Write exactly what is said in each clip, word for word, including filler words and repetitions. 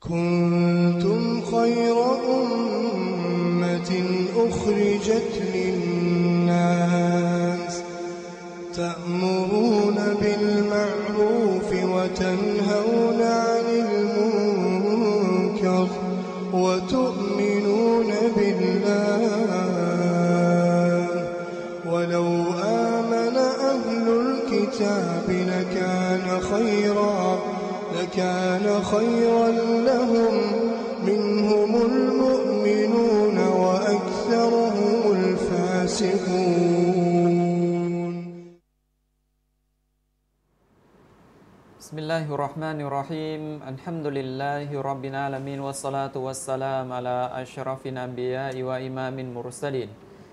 كنتم خير أمة أخرجت للناس تأمرون بالمعروف وتنهون عن المنكر وتؤمنون بالله ولو آمن أهل الكتاب لكان خيرا لكان خيرا لهم منهم المؤمنون وأكثرهم الفاسقون بسم الله الرحمن الرحيم الحمد لله رب العالمين والصلاة والسلام على أشرف الأنبياء وإمام المرسلين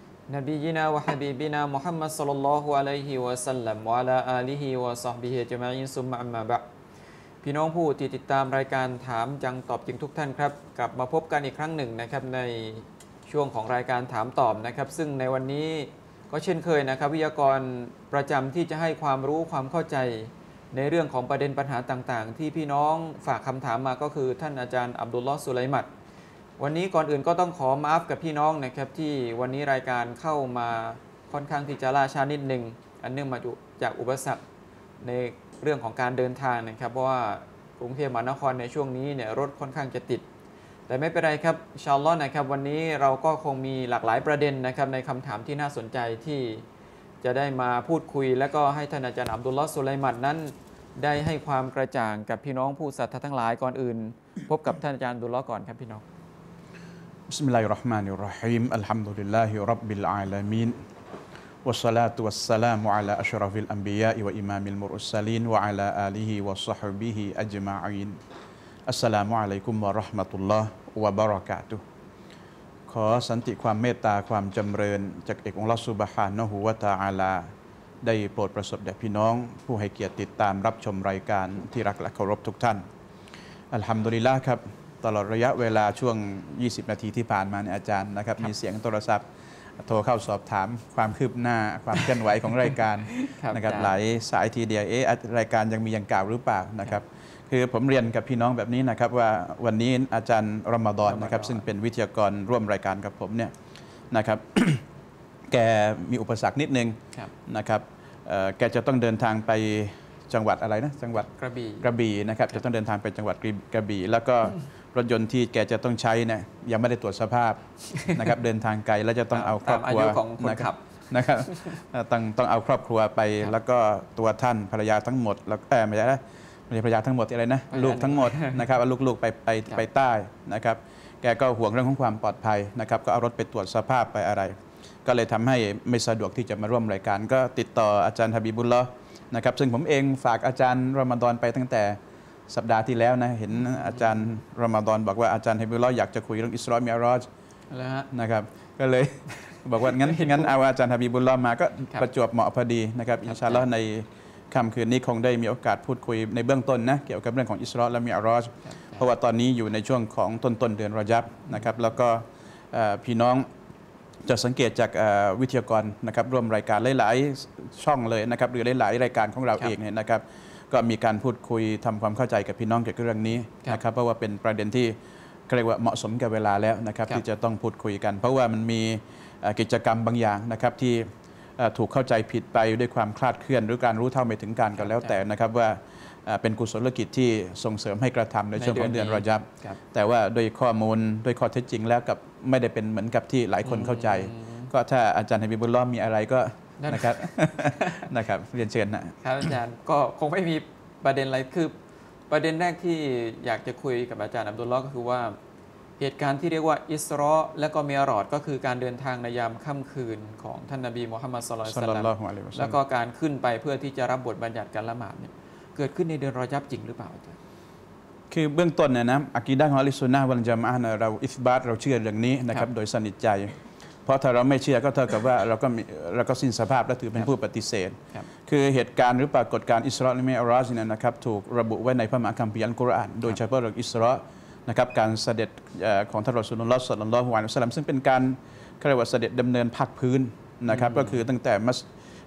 نبينا وحبيبنا محمد صلى الله عليه وسلم وعلى آله وصحبه أجمعين ثم أما بعدพี่น้องผู้ที่ติดตามรายการถามจังตอบจริงทุกท่านครับกลับมาพบกันอีกครั้งหนึ่งนะครับในช่วงของรายการถามตอบนะครับซึ่งในวันนี้ก็เช่นเคยนะครับวิทยากรประจำที่จะให้ความรู้ความเข้าใจในเรื่องของประเด็นปัญหาต่างๆที่พี่น้องฝากคำถามมาก็คือท่านอาจารย์อับดุลลอฮ์สุไลมัดวันนี้ก่อนอื่นก็ต้องขอมาฟกับพี่น้องนะครับที่วันนี้รายการเข้ามาค่อนข้างที่จะล่าช้านิดนึงอันเนื่องมาจากอุปสรรคในเรื่องของการเดินทางนะครับเพราะว่ากรุงเทพมหานครในช่วงนี้เนี่ยรถค่อนข้างจะติดแต่ไม่เป็นไรครับอินชาอัลลอฮ์นะครับวันนี้เราก็คงมีหลากหลายประเด็นนะครับในคำถามที่น่าสนใจที่จะได้มาพูดคุยและก็ให้ท่านอาจารย์อับดุลลอฮ์สุไลมัดนั้นได้ให้ความกระจ่างกับพี่น้องผู้ศรัทธาทั้งหลายก่อนอื่นพบกับท่านอาจารย์อับดุลลอฮ์ก่อนครับพี่น้องบิสมิลลาฮิรเราะห์มานิรเราะฮีมอัลฮัมดุลิลลาฮิร็อบบิลอาลามีนวัสศอลาตุวัสสลามุอะลาอัชรอฟิลอันบิยาอิวะอิมามิลมุรสลีนวะอะลาอาลิฮิวะศอฮบิฮิอัจมะอีนอัสสลามุอะลัยกุมวะเราะห์มะตุลลอฮ์วะบะเราะกาตุฮ์ขอสันติความเมตตาความจำเริญจากเอกองค์อัลเลาะห์ซุบฮานะฮูวะตะอาลาได้โปรดประสบแด่พี่น้องผู้ให้เกียรติติดตามรับชมรายการที่รักและเคารพทุกท่านอัลฮัมดุลิลละห์ครับตลอดระยะเวลาช่วงยี่สิบนาทีที่ผ่านมาเนี่ยอาจารย์นะครับมีเสียงโทรศัพท์โทรเข้าสอบถามความคืบหน้าความเคลื่อนไหวของรายการนะครับหลายสายทีเดียวเอ๊ะรายการยังมีอย่างเก่าหรือเปล่านะครับคือผมเรียนกับพี่น้องแบบนี้นะครับว่าวันนี้อาจารย์รอมฎอนนะครับซึ่งเป็นวิทยากรร่วมรายการกับผมเนี่ยนะครับ แกมีอุปสรรคนิดนึงนะครับแกจะต้องเดินทางไปจังหวัดอะไรนะจังหวัดกระบี่กระบี่นะครับจะต้องเดินทางไปจังหวัดกระบี่แล้วก็รถยนต์ที่แกจะต้องใช้เนี่ยยังไม่ได้ตรวจสภาพนะครับเดินทางไกลแล้วจะต้องเอาครอบครัวนะครับนะครับต้องต้องเอาครอบครัวไปแล้วก็ตัวท่านภรรยาทั้งหมดแล้วแต่ไม่ใช่นะไม่ใช่ภรรยาทั้งหมดอะไรนะลูกทั้งหมดนะครับเอาลูกๆไปไปไปใต้นะครับแกก็ห่วงเรื่องของความปลอดภัยนะครับก็เอารถไปตรวจสภาพไปอะไรก็เลยทำให้ไม่สะดวกที่จะมาร่วมรายการก็ติดต่ออาจารย์ฮะบีบุลลอฮ์นะครับซึ่งผมเองฝากอาจารย์รอมฎอนไปตั้งแต่สัปดาห์ที่แล้วนะเห็นอาจารย์รอมฎอนบอกว่าอาจารย์ฮะบีบุลลอฮ์อยากจะคุยเรื่องอิสรอมิอ์เราะจ์นะครับก็เลยบอกว่างั้นงั้นเอาอาจารย์ฮะบีบุลลอฮ์มาก็ประจวบเหมาะพอดีนะครับอินชาอัลลอฮ์ในค่ำคืนนี้คงได้มีโอกาสพูดคุยในเบื้องต้นนะเกี่ยวกับเรื่องของอิสรอและมิอ์เราะจ์เพราะว่าตอนนี้อยู่ในช่วงของต้นต้นเดือนรอญับนะครับแล้วก็พี่น้องจะสังเกตจากวิทยากรนะครับร่วมรายการหลายๆช่องเลยนะครับหรือหลายๆรายการของเราเองเนี่ยนะครับก็มีการพูดคุยทำความเข้าใจกับพี่น้องเกี่ยวกับเรื่องนี้นะครับเพราะว่าเป็นประเด็นที่เรียกว่าเหมาะสมกับเวลาแล้วนะครับที่จะต้องพูดคุยกัน เพราะว่ามันมีกิจกรรมบางอย่างนะครับที่ถูกเข้าใจผิดไปด้วยความคลาดเคลื่อนหรือการรู้เท่าไม่ถึงการก็แล้วแต่นะครับว่าเป็นกุศลกิจที่ส่งเสริมให้กระทำในช่วงของเดือนรอญับแต่ว่าโดยข้อมูลโดยข้อเท็จจริงแล้วกับไม่ได้เป็นเหมือนกับที่หลายคนเข้าใจก็ถ้าอาจารย์ฮะบีบุลลอฮ์มีอะไรก็นะครับนะครับเรียนเชิญนะครับอาจารย์ก็คงไม่มีประเด็นอะไรคือประเด็นแรกที่อยากจะคุยกับอาจารย์อับดุลลอฮ์ก็คือว่าเหตุการณ์ที่เรียกว่าอิสรอและก็มิอ์เราจ์ก็คือการเดินทางในยามค่ำคืนของท่านนบีมุฮัมมัดศ็อลลัลลอฮุอะลัยฮิวะซัลลัมแล้วก็การขึ้นไปเพื่อที่จะรับบทบัญญัติการละหมาดเนี่ยเกิดขึ้นในเดือนรอญับจริงหรือเปล่าอาจารย์คือเบื้องต้นเนี่ยนะอะกีดะห์ของอะห์ลุสซุนนะฮ์วัลญะมาอะห์เราอิสบาตเราเชื่อเรื่องนี้นะครับโดยสนิทใจเพราะถ้าเราไม่เชื่อก็เท่ากับว่าเราก็เราก็สิ้นสภาพและถือเป็นผู้ปฏิเสธคือเหตุการณ์หรือปรากฏการณ์อิสรอและมิอ์เราจ์เนี่ยนะครับถูกระบุไว้ในพระมหาคัมภีร์อัลกุรอานโดยเฉพาะเรื่องอิสรอนะครับการเสด็จของท่านรอซูลุลลอฮ์ ศ็อลลัลลอฮุอะลัยฮิวะซัลลัมซึ่งเป็นการเรียกว่าเสด็จดำเนินภาคพื้นนะครับก็คือตั้งแต่มัส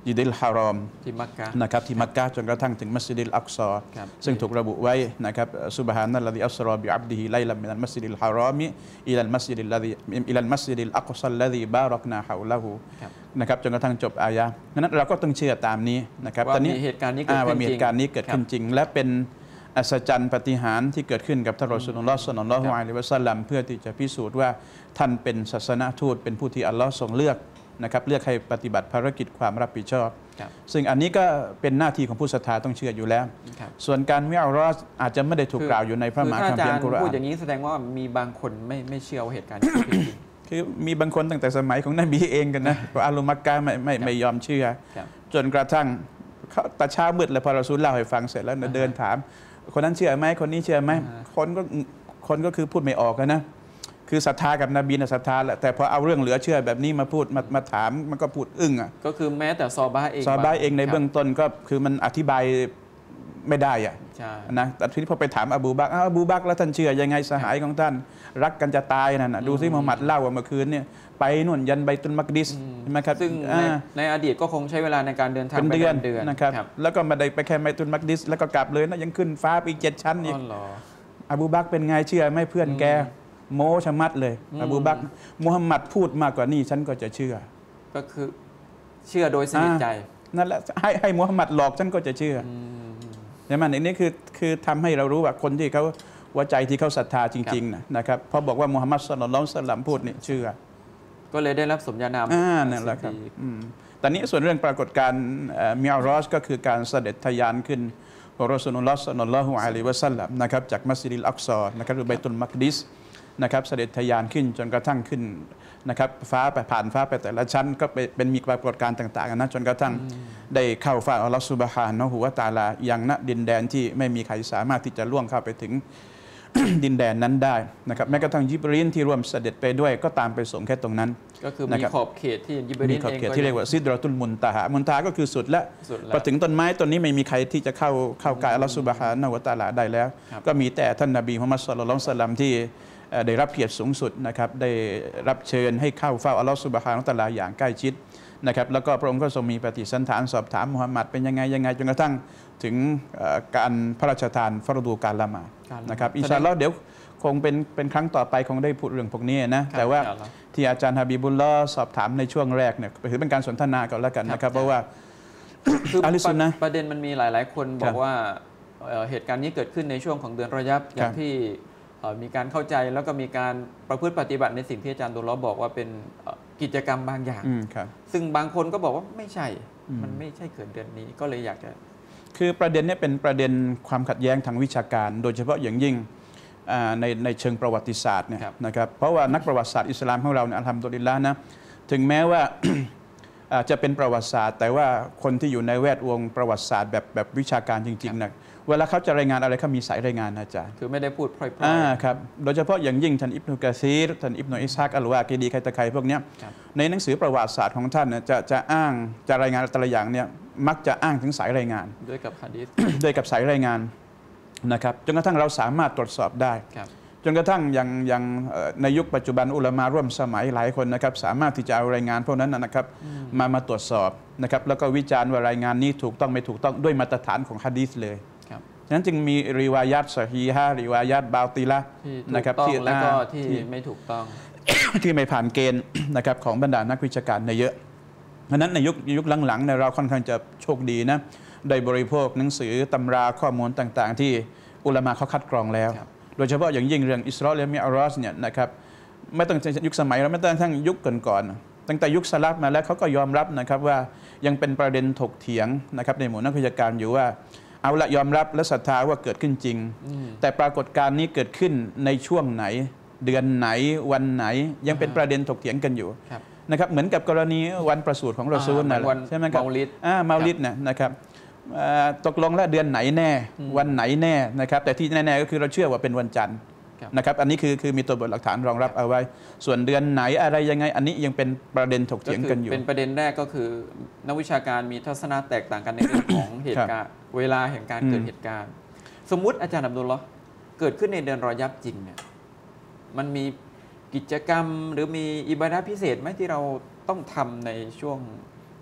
ยิดิลฮารอมที่มักกะนะครับที่มักกะจนกระทั่งถึงมัสยิดิลอักซอซึ่งถูกระบุไว้นะครับซุบฮานัลลอฮิอัสรอบิอับดิฮิไลลัมมินัลมัสยิดิลฮารอมิอิลัลมัสยิดิลลอฮิอิลัลมัสยิดิลอักซอลลอฮิบารักนาฮาวละฮูนะครับจนกระทั่งจบอายะห์นั้นเราก็ต้องเชื่อตามนี้นะครับว่ามีเหตุการณ์นี้เกิดขึ้นจริงว่ามีเหตุการณ์นี้เกิดขึ้นจริงและเป็นอัศจรรย์ปาฏิหาริย์ที่เกิดขึ้นกับท่านรอซูลุลลอฮ์ ศ็อลลัลลอฮุอะลัยฮิวะซัลลัมเพื่อที่จะพิสูจน์ว่าท่านเป็นศาสนทูตเป็นผู้ที่อัลลอฮ์ทรงเลือกนะครับเลือกให้ปฏิบัติภารกิจความรับผิดชอบซึ่งอันนี้ก็เป็นหน้าที่ของผู้ศรัทธาต้องเชื่ออยู่แล้วส่วนการมิอรอจอาจจะไม่ได้ถูกกล่าวอยู่ในพระมหาคัมภีร์อัลกุรอานพูดอย่างนี้แสดงว่ามีบางคนไม่ไม่เชื่อว่าเหตุการณ์นี้เป็นจริงคือมีบางคนตั้งแต่สมัยของนบีเองกันนะว่าอาลุมักกะไม่ไม่ไม่ยอมเชื่อจนกระทั่งตะเช้ามืดเลยพอรอซูลเล่าให้ฟังเสร็จแล้วเดินถามคนนั้นเชื่อไหมคนนี้เชื่อไหมคนก็คนก็คือพูดไม่ออกนะคือศรัทธากับนบีนะศรัทธาแหละแต่พอเอาเรื่องเหลือเชื่อแบบนี้มาพูดมามาถามมันก็พูดอึ้งอ่ะก็คือแม้แต่ซอบาเองซอบาเองในเบื้องต้นก็คือมันอธิบายไม่ได้อ่ะนะแต่ทีนี้พอไปถามอบูบักรอบูบักรแล้วท่านเชื่อยังไงสหายของท่านรักกันจะตายนั่นนะดูซิมุฮัมมัดเล่าว่าเมื่อคืนเนี่ยไปนู่นยันไบตุลมักดิสใช่ไหมครับซึ่งในอดีตก็คงใช้เวลาในการเดินทางเป็นเดือนเดือนนะครับแล้วก็มาได้ไปแค่ไบตุลมักดิสแล้วก็กลับเลยนะยังขึ้นฟ้าไปอีกเจ็ดชั้นอีกอบูบักรเป็นไงเชื่อไม่เพื่อนแกโมชะมัดเลยอบูบักรมุฮัมมัดพูดมากกว่านี้ฉันก็จะเชื่อก็คือเชื่อโดยสนิทใจนั่นแหละให้ให้มุฮัมมัดหลอกฉันก็จะเชื่อใช่ไหมอันนี้คือคือทำให้เรารู้ว่าคนที่เขาหัวใจที่เขาศรัทธาจริงๆนะครับพอบอกว่ามุฮัมมัดศ็อลลัลลอฮุอะลัยฮิวะซัลลัมพูดนี่เชื่อก็เลยได้รับสมญานามอ่านั่นแหละครับตอนนี้ส่วนเรื่องปรากฏการณ์มิอรอจก็คือการเสด็จทะยานขึ้นของรอซูลุลลอฮ์ ศ็อลลัลลอฮุอะลัยฮิวะซัลลัมนะครับจากมัสยิดิลอักซอนะครับหรือไบตุลมักดิสนะครับเสด็จทะยานขึ้นจนกระทั่งขึ้นนะครับฟ้าไปผ่านฟ้าไปแต่ละชั้นก็เป็นมีปรากฏการณ์ต่างๆนะจนกระทั่งได้เข้าเฝ้าอัลลอฮฺซุบฮานะฮูวะตะอาลาอย่างณดินแดนที่ไม่มีใครสามารถที่จะล่วงเข้าไปถึง ดินแดนนั้นได้นะครับแม้กระทั่งยิบรีลที่ร่วมเสด็จไปด้วยก็ตามไปส่งแค่ตรงนั้นก็คือมีขอบเขตที่ยิบรีลเองมีขอบเขตที่เรียกว่าซิดเราะตุลมุนตะฮะมุนตะฮะก็คือสุดและพอถึงต้นไม้ต้นนี้ไม่มีใครที่จะเข้าเข้าใกล้อัลลอฮฺซุบฮานะฮูวะตะอาลาได้แล้วก็มีแต่ท่านนบีมุฮัมมัดศ็อลลัลลอฮุอะลัยฮิวะซัลลัมที่ได้รับเกียรติสูงสุดนะครับได้รับเชิญให้เข้าเฝ้าอัลลอฮฺซุบฮานะฮูวะตะอาลาอย่างใกล้ชิดนะครับแล้วก็พระองค์ก็ทรงมีปฏิสันถานสอบถามมุฮัมมัดเป็นยังไงยังไงจนกระทั่งถึงการพระราชทานฟารดูการละหมาดนะครับอินชาอัลลอฮ์เดี๋ยวคงเป็นเป็นครั้งต่อไปคงได้พูดเรื่องพวกนี้นะแต่ว่าที่อาจารย์ฮะบีบุลลอฮ์สอบถามในช่วงแรกเนี่ยถือเป็นการสนทนากันแล้วกันนะครับเพราะว่าคือประเด็นมันมีหลายๆคนบอกว่าเหตุการณ์นี้เกิดขึ้นในช่วงของเดือนรอญับอย่างที่มีการเข้าใจแล้วก็มีการประพฤติปฏิบัติในสิ่งที่อาจารย์ดุลลอฮ์บอกว่าเป็นกิจกรรมบางอย่างซึ่งบางคนก็บอกว่าไม่ใช่มันไม่ใช่เกิดเดือนนี้ก็เลยอยากจะคือประเด็นนี้เป็นประเด็นความขัดแย้งทางวิชาการโดยเฉพาะอย่างยิ่งในในเชิงประวัติศาสตร์เนี่ยนะครับเพราะว่านักประวัติศาสตร์อิสลามของเราเนี่ยอัลฮัมดุลิลละห์นะถึงแม้ว่า จะเป็นประวัติศาสตร์แต่ว่าคนที่อยู่ในแวดวงประวัติศาสตร์แบบแบบวิชาการจริงๆนะเวลาเขาจะรายงานอะไรเขามีสายรายงานอาจารย์คือไม่ได้พูดพร่อยๆอ่าครับโดยเฉพาะอย่างยิ่งท่านอิบนุกะซีรท่านอิบนุอิสฮากอัลวากิดีใครตะใครพวกนี้ในหนังสือประวัติศาสตร์ของท่านจะจะอ้างจะรายงานแต่ละอย่างเนี่ยมักจะอ้างถึงสายรายงานด้วยกับหะดีษด้วยกับสายรายงานนะครับจนกระทั่งเราสามารถตรวจสอบได้จนกระทั่งอย่างอย่างในยุคปัจจุบันอุลามะร่วมสมัยหลายคนนะครับสามารถที่จะเอารายงานพวกนั้นนะครับมามาตรวจสอบนะครับแล้วก็วิจารณ์ว่ารายงานนี้ถูกต้องไม่ถูกต้องด้วยมาตรฐานของหะดีษเลยฉะนั้นจึงมีริวายัตซอฮีฮะริวายัตบาติละนะครับที่แล้วก็ที่ไม่ถูกต้องที่ไม่ผ่านเกณฑ์นะครับของบรรดานักวิชาการในเยอะเพราะนั้นในยุคยุคหลังๆเนี่ยเราค่อนข้างจะโชคดีนะได้บริโภคหนังสือตำราข้อมูลต่างๆที่อุลามะเขาคัดกรองแล้วโดยเฉพาะอย่างยิ่งเรื่องอิสรอและมิอรอจเนี่ยนะครับไม่ต้องยุคสมัยเราไม่ต้องทั้งยุคก่อนๆตั้งแต่ยุคสลับมาแล้วเขาก็ยอมรับนะครับว่ายังเป็นประเด็นถกเถียงนะครับในหมู่นักวิชาการอยู่ว่าเอาละยอมรับและศรัทธาว่าเกิดขึ้นจริงแต่ปรากฏการณ์นี้เกิดขึ้นในช่วงไหนเดือนไหนวันไหนยังเป็นประเด็นถกเถียงกันอยู่นะครับเหมือนกับกรณีวันประสูติของรอซูลนั่นแหละใช่ไหมครับเมาลิดอ่าเมาลิดนะนะครับตกลงแล้วเดือนไหนแน่วันไหนแน่นะครับแต่ที่แน่ๆก็คือเราเชื่อว่าเป็นวันจันทร์นะครับอันนี้คือคือมีตัวบทหลักฐานรองรับเอาไว้ส่วนเดือนไหนอะไรยังไงอันนี้ยังเป็นประเด็นถกเถียงกันอยู่เป็นประเด็นแรกก็คือนักวิชาการมีทัศนะแตกต่างกันในเรื่องของเหตุการณ์เวลาแห่งการเกิดเหตุการณ์สมมุติอาจารย์อับดุลลอฮ์เกิดขึ้นในเดือนรอญับจริงเนี่ยมันมีกิจกรรมหรือมีอิบาดะห์พิเศษไหมที่เราต้องทำในช่วง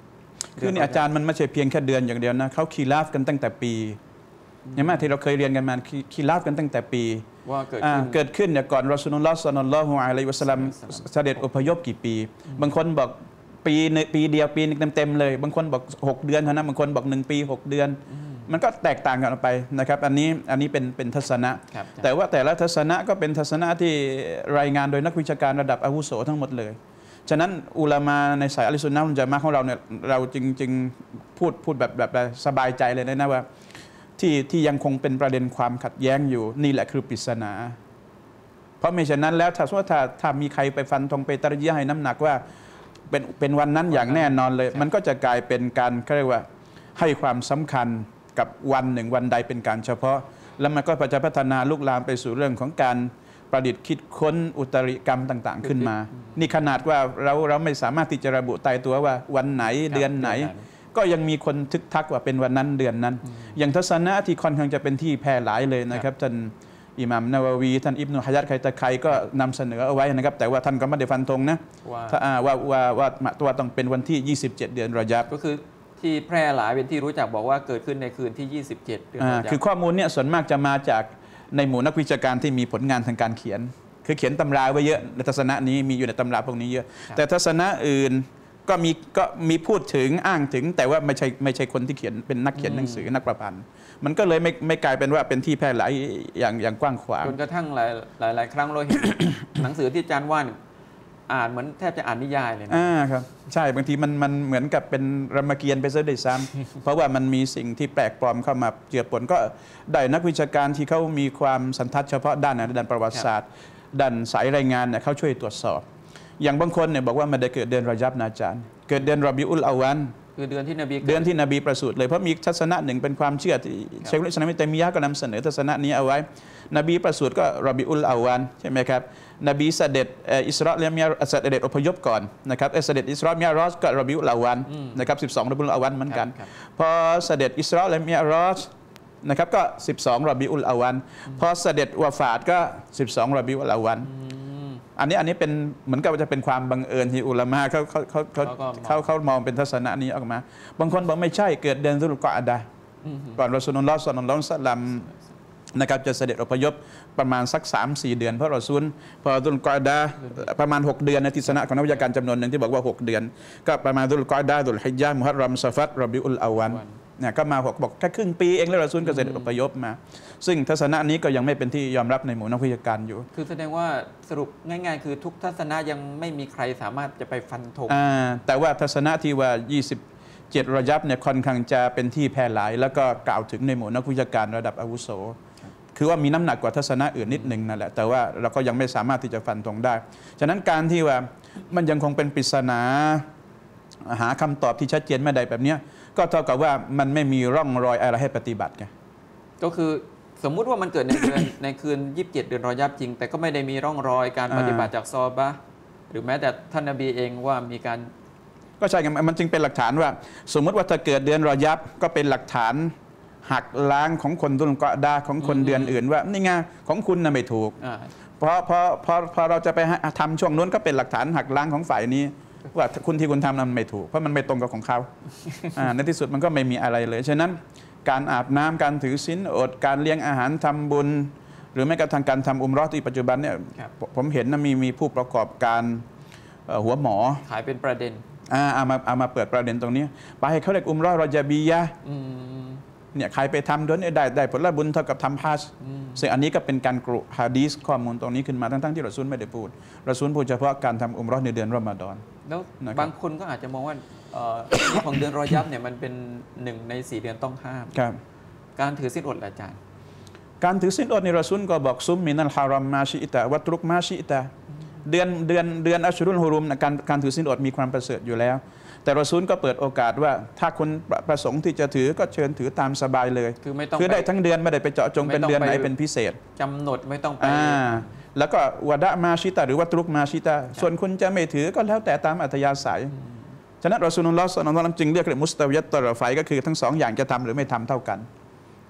คือเนี่ยอาจารย์มันไม่ใช่เพียงแค่เดือนอย่างเดียวนะเขาคีราฟกันตั้งแต่ปีใช่ไหมที่เราเคยเรียนกันมาคีราฟกันตั้งแต่ปีว่าเกิดขึ้นเกิดขึ้นเนี่ยก่อนรอซูลุลลอฮ์ ศ็อลลัลลอฮุอะลัยฮิวะซัลลัมเสด็จอพยพกี่ปีบางคนบอกปีปีเดียวปีนึงเต็มๆเลยบางคนบอกหกเดือนเท่านั้นบางคนบอกหนึ่งปีหกเดือนมันก็แตกต่างกันออกไปนะครับอันนี้อันนี้เป็นเป็นทัศนะแต่ว่าแต่ละทัศนะก็เป็นทัศนะที่รายงานโดยนักวิชาการระดับอาวุโสทั้งหมดเลยฉะนั้นอุลามาในสายอะห์ลุสซุนนะฮ์วัลญะมาอะฮ์ของเราเนี่ยเราจึงจึงพูดพูดแบบแบบสบายใจเลยนะว่าที่ที่ยังคงเป็นประเด็นความขัดแย้งอยู่นี่แหละคือปริศนาเพราะไม่เช่นนั้นแล้วถ้าสมมติถ้าถ้ามีใครไปฟันธงไปตรยะให้น้ำหนักว่าเป็นเป็นวันนั้นอย่างแน่นอนเลยมันก็จะกลายเป็นการเรียกว่าให้ความสำคัญกับวันหนึ่งวันใดเป็นการเฉพาะแล้วมันก็จะพัฒนาลุกลามไปสู่เรื่องของการประดิษฐ์คิดค้นอุตริกรรมต่างๆขึ้นมานี่ขนาดว่าเราเราไม่สามารถที่จะระบุตายตัวว่าวันไหนเดือนไหนก็ยังมีคนทึกทักว่าเป็นวันนั้นเดือนนั้นอย่างทัศนะที่ค่อนข้างจะเป็นที่แพร่หลายเลยนะครับท่านอิหม่ามนาวะวีท่านอิบนุฮะญัรใครตะใครก็นำเสนอเอาไว้นะครับแต่ว่าท่านก็ไม่ได้ฟันธงนะว่าว่าว่าว่าตัวต้องเป็นวันที่ยี่สิบเจ็ดเดือนรอญับก็คือที่แพร่หลายเป็นที่รู้จักบอกว่าเกิดขึ้นในคืนที่ยี่สิบเจ็ดเดือนรอญับคือข้อมูลเนี่ยส่วนมากจะมาจากในหมู่นักวิชาการที่มีผลงานทางการเขียนคือเขียนตำราไว้เยอะในทัศนะนี้มีอยู่ในตำราพวกนี้เยอะแต่ทัศนะอื่นก็มีก็มีพูดถึงอ้างถึงแต่ว่าไม่ใช่ไม่ใช่คนที่เขียนเป็นนักเขียนหนังสือนักประพันธ์มันก็เลยไม่ไม่กลายเป็นว่าเป็นที่แพร่หลายอย่างอย่างกว้างขวางจนกระทั่งหลายหลายหลายครั้งเราเห็น หนังสือที่อาจารย์ว่านอ่านเหมือนแทบจะอ่านนิยายเลยนะอ่าครับใช่บางทีมันมันเหมือนกับเป็นรามเกียรติ์ไปซะด้วยซ้ำ เพราะว่ามันมีสิ่งที่แปลกปลอมเข้ามาเจือปนก็ได้นักวิชาการที่เขามีความสันทัดเฉพาะด้านด้านประวัติศาสตร์ด้านสายรายงานเนี่ยเขาช่วยตรวจสอบอย่างบางคนเนี่ยบอกว่ามันได้เกิดเดือนรอญับนะอาจารย์เกิดเดือนรอบิอุลอาวัลคือเดือนที่นบีเดือนที่นบีประสูติเลยเพราะมีทัศนะหนึ่งเป็นความเชื่อที่เชคอุลอิสลามอิบนุตัยมียะห์ก็นำเสนอทัศนะนี้เอาไว้นบีประสูติก็รอบิอุลอาวัลใช่ไหมครับนบีเสด็จอิสราและมิอราจเสด็จอพยพก่อนนะครับเสด็จอิสรามิอราจก็รอบิอุลอาวัลนะครับสิบสองรอบิอุลอาวัลเหมือนกันพอเสด็จอิสราและมิอราจนะครับก็สิบสองรอบิอุลอาวัลพอเสด็จวะฟาตก็สิบสองรอบิอุลอาวัลอันนี้อันนี้เป็นเหมือนกับจะเป็นความบังเอิญที่อุลามะเขาเขาเขาเขาเขาเขามองเป็นทัศนะนี้ออกมาบางคนบอกไม่ใช่เกิดเดือนซุลกออดะห์ก่อนรอซูลุลลอฮ์ ศ็อลลัลลอฮุอะลัยฮิวะซัลลัมนะครับจะเสด็จอพยพประมาณสัก สามสี่ เดือนเพราะรอซูลพอซุลกออดะห์ประมาณหกเดือนในทิศนะของนักวิชาการจำนวนหนึ่งที่บอกว่าหกเดือนก็ประมาณซุลกออดะห์ซุลฮิจญะห์มุฮัรรอมซะฟัรรอบิอุลอาวัลเนี่ยก็มาบอกบอกแค่ครึ่งปีเองแล้วรอซูลก็เสด็จอพยพมาซึ่งทัศนะนี้ก็ยังไม่เป็นที่ยอมรับในหมู่นักวิชาการอยู่คือแสดงว่าสรุปง่ายๆคือทุกทัศนะยังไม่มีใครสามารถจะไปฟันธงแต่ว่าทัศนะที่ว่ายี่สิบเจ็ดรอญับเนี่ยค่อนข้างจะเป็นที่แพร่หลายแล้วก็กล่าวถึงในหมู่นักวิชาการระดับอาวุโสคือว่ามีน้ำหนักกว่าทัศนะอื่นนิดนึงนั่นแหละแต่ว่าเราก็ยังไม่สามารถที่จะฟันธงได้ฉะนั้นการที่ว่ามันยังคงเป็นปริศนาหาคำตอบที่ชัดเจนไม่ได้แบบนี้ก็เท่ากับว่ามันไม่มีร่องรอยอะไรให้ปฏิบัติไงก็คือสมมุติว่ามันเกิดในเดือน ในคืนยี่สิบเจ็ดเดือนรอญับจริงแต่ก็ไม่ได้มีร่องรอยการปฏิบัติจากซอฮาบะห์หรือแม้แต่ท่านนบีเองว่ามีการก็ใช่ไงมันจึงเป็นหลักฐานว่าสมมติว่าถ้าเกิดเดือนรอญับก็เป็นหลักฐานหักล้างของคนซุลกออดะห์ของคนเดือนอื่นว่านี่ไงของคุณน่ะไม่ถูกเพราะเพราะเพราะพอเราจะไปทำช่วงนู้นก็เป็นหลักฐานหักล้างของฝ่ายนี้ว่าคุณที่คุณทำนั้นไม่ถูกเพราะมันไม่ตรงกับของเขาในที่สุดมันก็ไม่มีอะไรเลยฉะนั้นการอาบน้ำการถือศีลอดการเลี้ยงอาหารทำบุญหรือแม้กระทั่งการทำอุมเราะห์ที่ปัจจุบันเนี่ยผมเห็นนะมีมีผู้ประกอบการหัวหมอขายเป็นประเด็นเอามาเอามาเปิดประเด็นตรงนี้ไปให้เขาเรียกอุมเราะห์รอญะบียะห์เนี่ยใครไปทำด้วยได้ได้ผลบุญเท่ากับทำฮัจญ์ซึ่งอันนี้ก็เป็นการกรุฮะดีษข้อมูลตรงนี้ขึ้นมาทั้งๆที่รอซูลไม่ได้พูดรอซูลพูดเฉพาะการทำอุมเราะห์ในเดือนรอมฎอนแล้วบางคนก็อาจจะมองว่าของเดือนรอญับเนี่ยมันเป็นหนึ่งในสี่เดือนต้องห้ามการถือศีลอดอาจารย์การถือศีลอดในรอซูลก็บอกซุมมินัลฮารอมมาชิอิตะวัตรุกมาชิอิตะเดือนเดือนเดือนอัชรุลฮุรุมการการถือศีลอดมีความประเสริฐอยู่แล้วแต่รอซูลก็เปิดโอกาสว่าถ้าคุณประสงค์ที่จะถือก็เชิญถือตามสบายเลยคือไม่ต้องคือได้ทั้งเดือนไม่ได้ไปเจาะจงเป็นเดือนไหนเป็นพิเศษกำหนดไม่ต้องไปแล้วก็วะดะมาชิตะหรือวัตรุกมาชิตะส่วนคุณจะไม่ถือก็แล้วแต่ตามอัธยาศัยฉะนั้นรอซูลุลลอฮ์ ศ็อลลัลลอฮุอะลัยฮิวะซัลลัมจึงเรียกเลยมุสตะวิยัตตอรอฟัยก็คือทั้งสองอย่างจะทำหรือไม่ทำเท่ากัน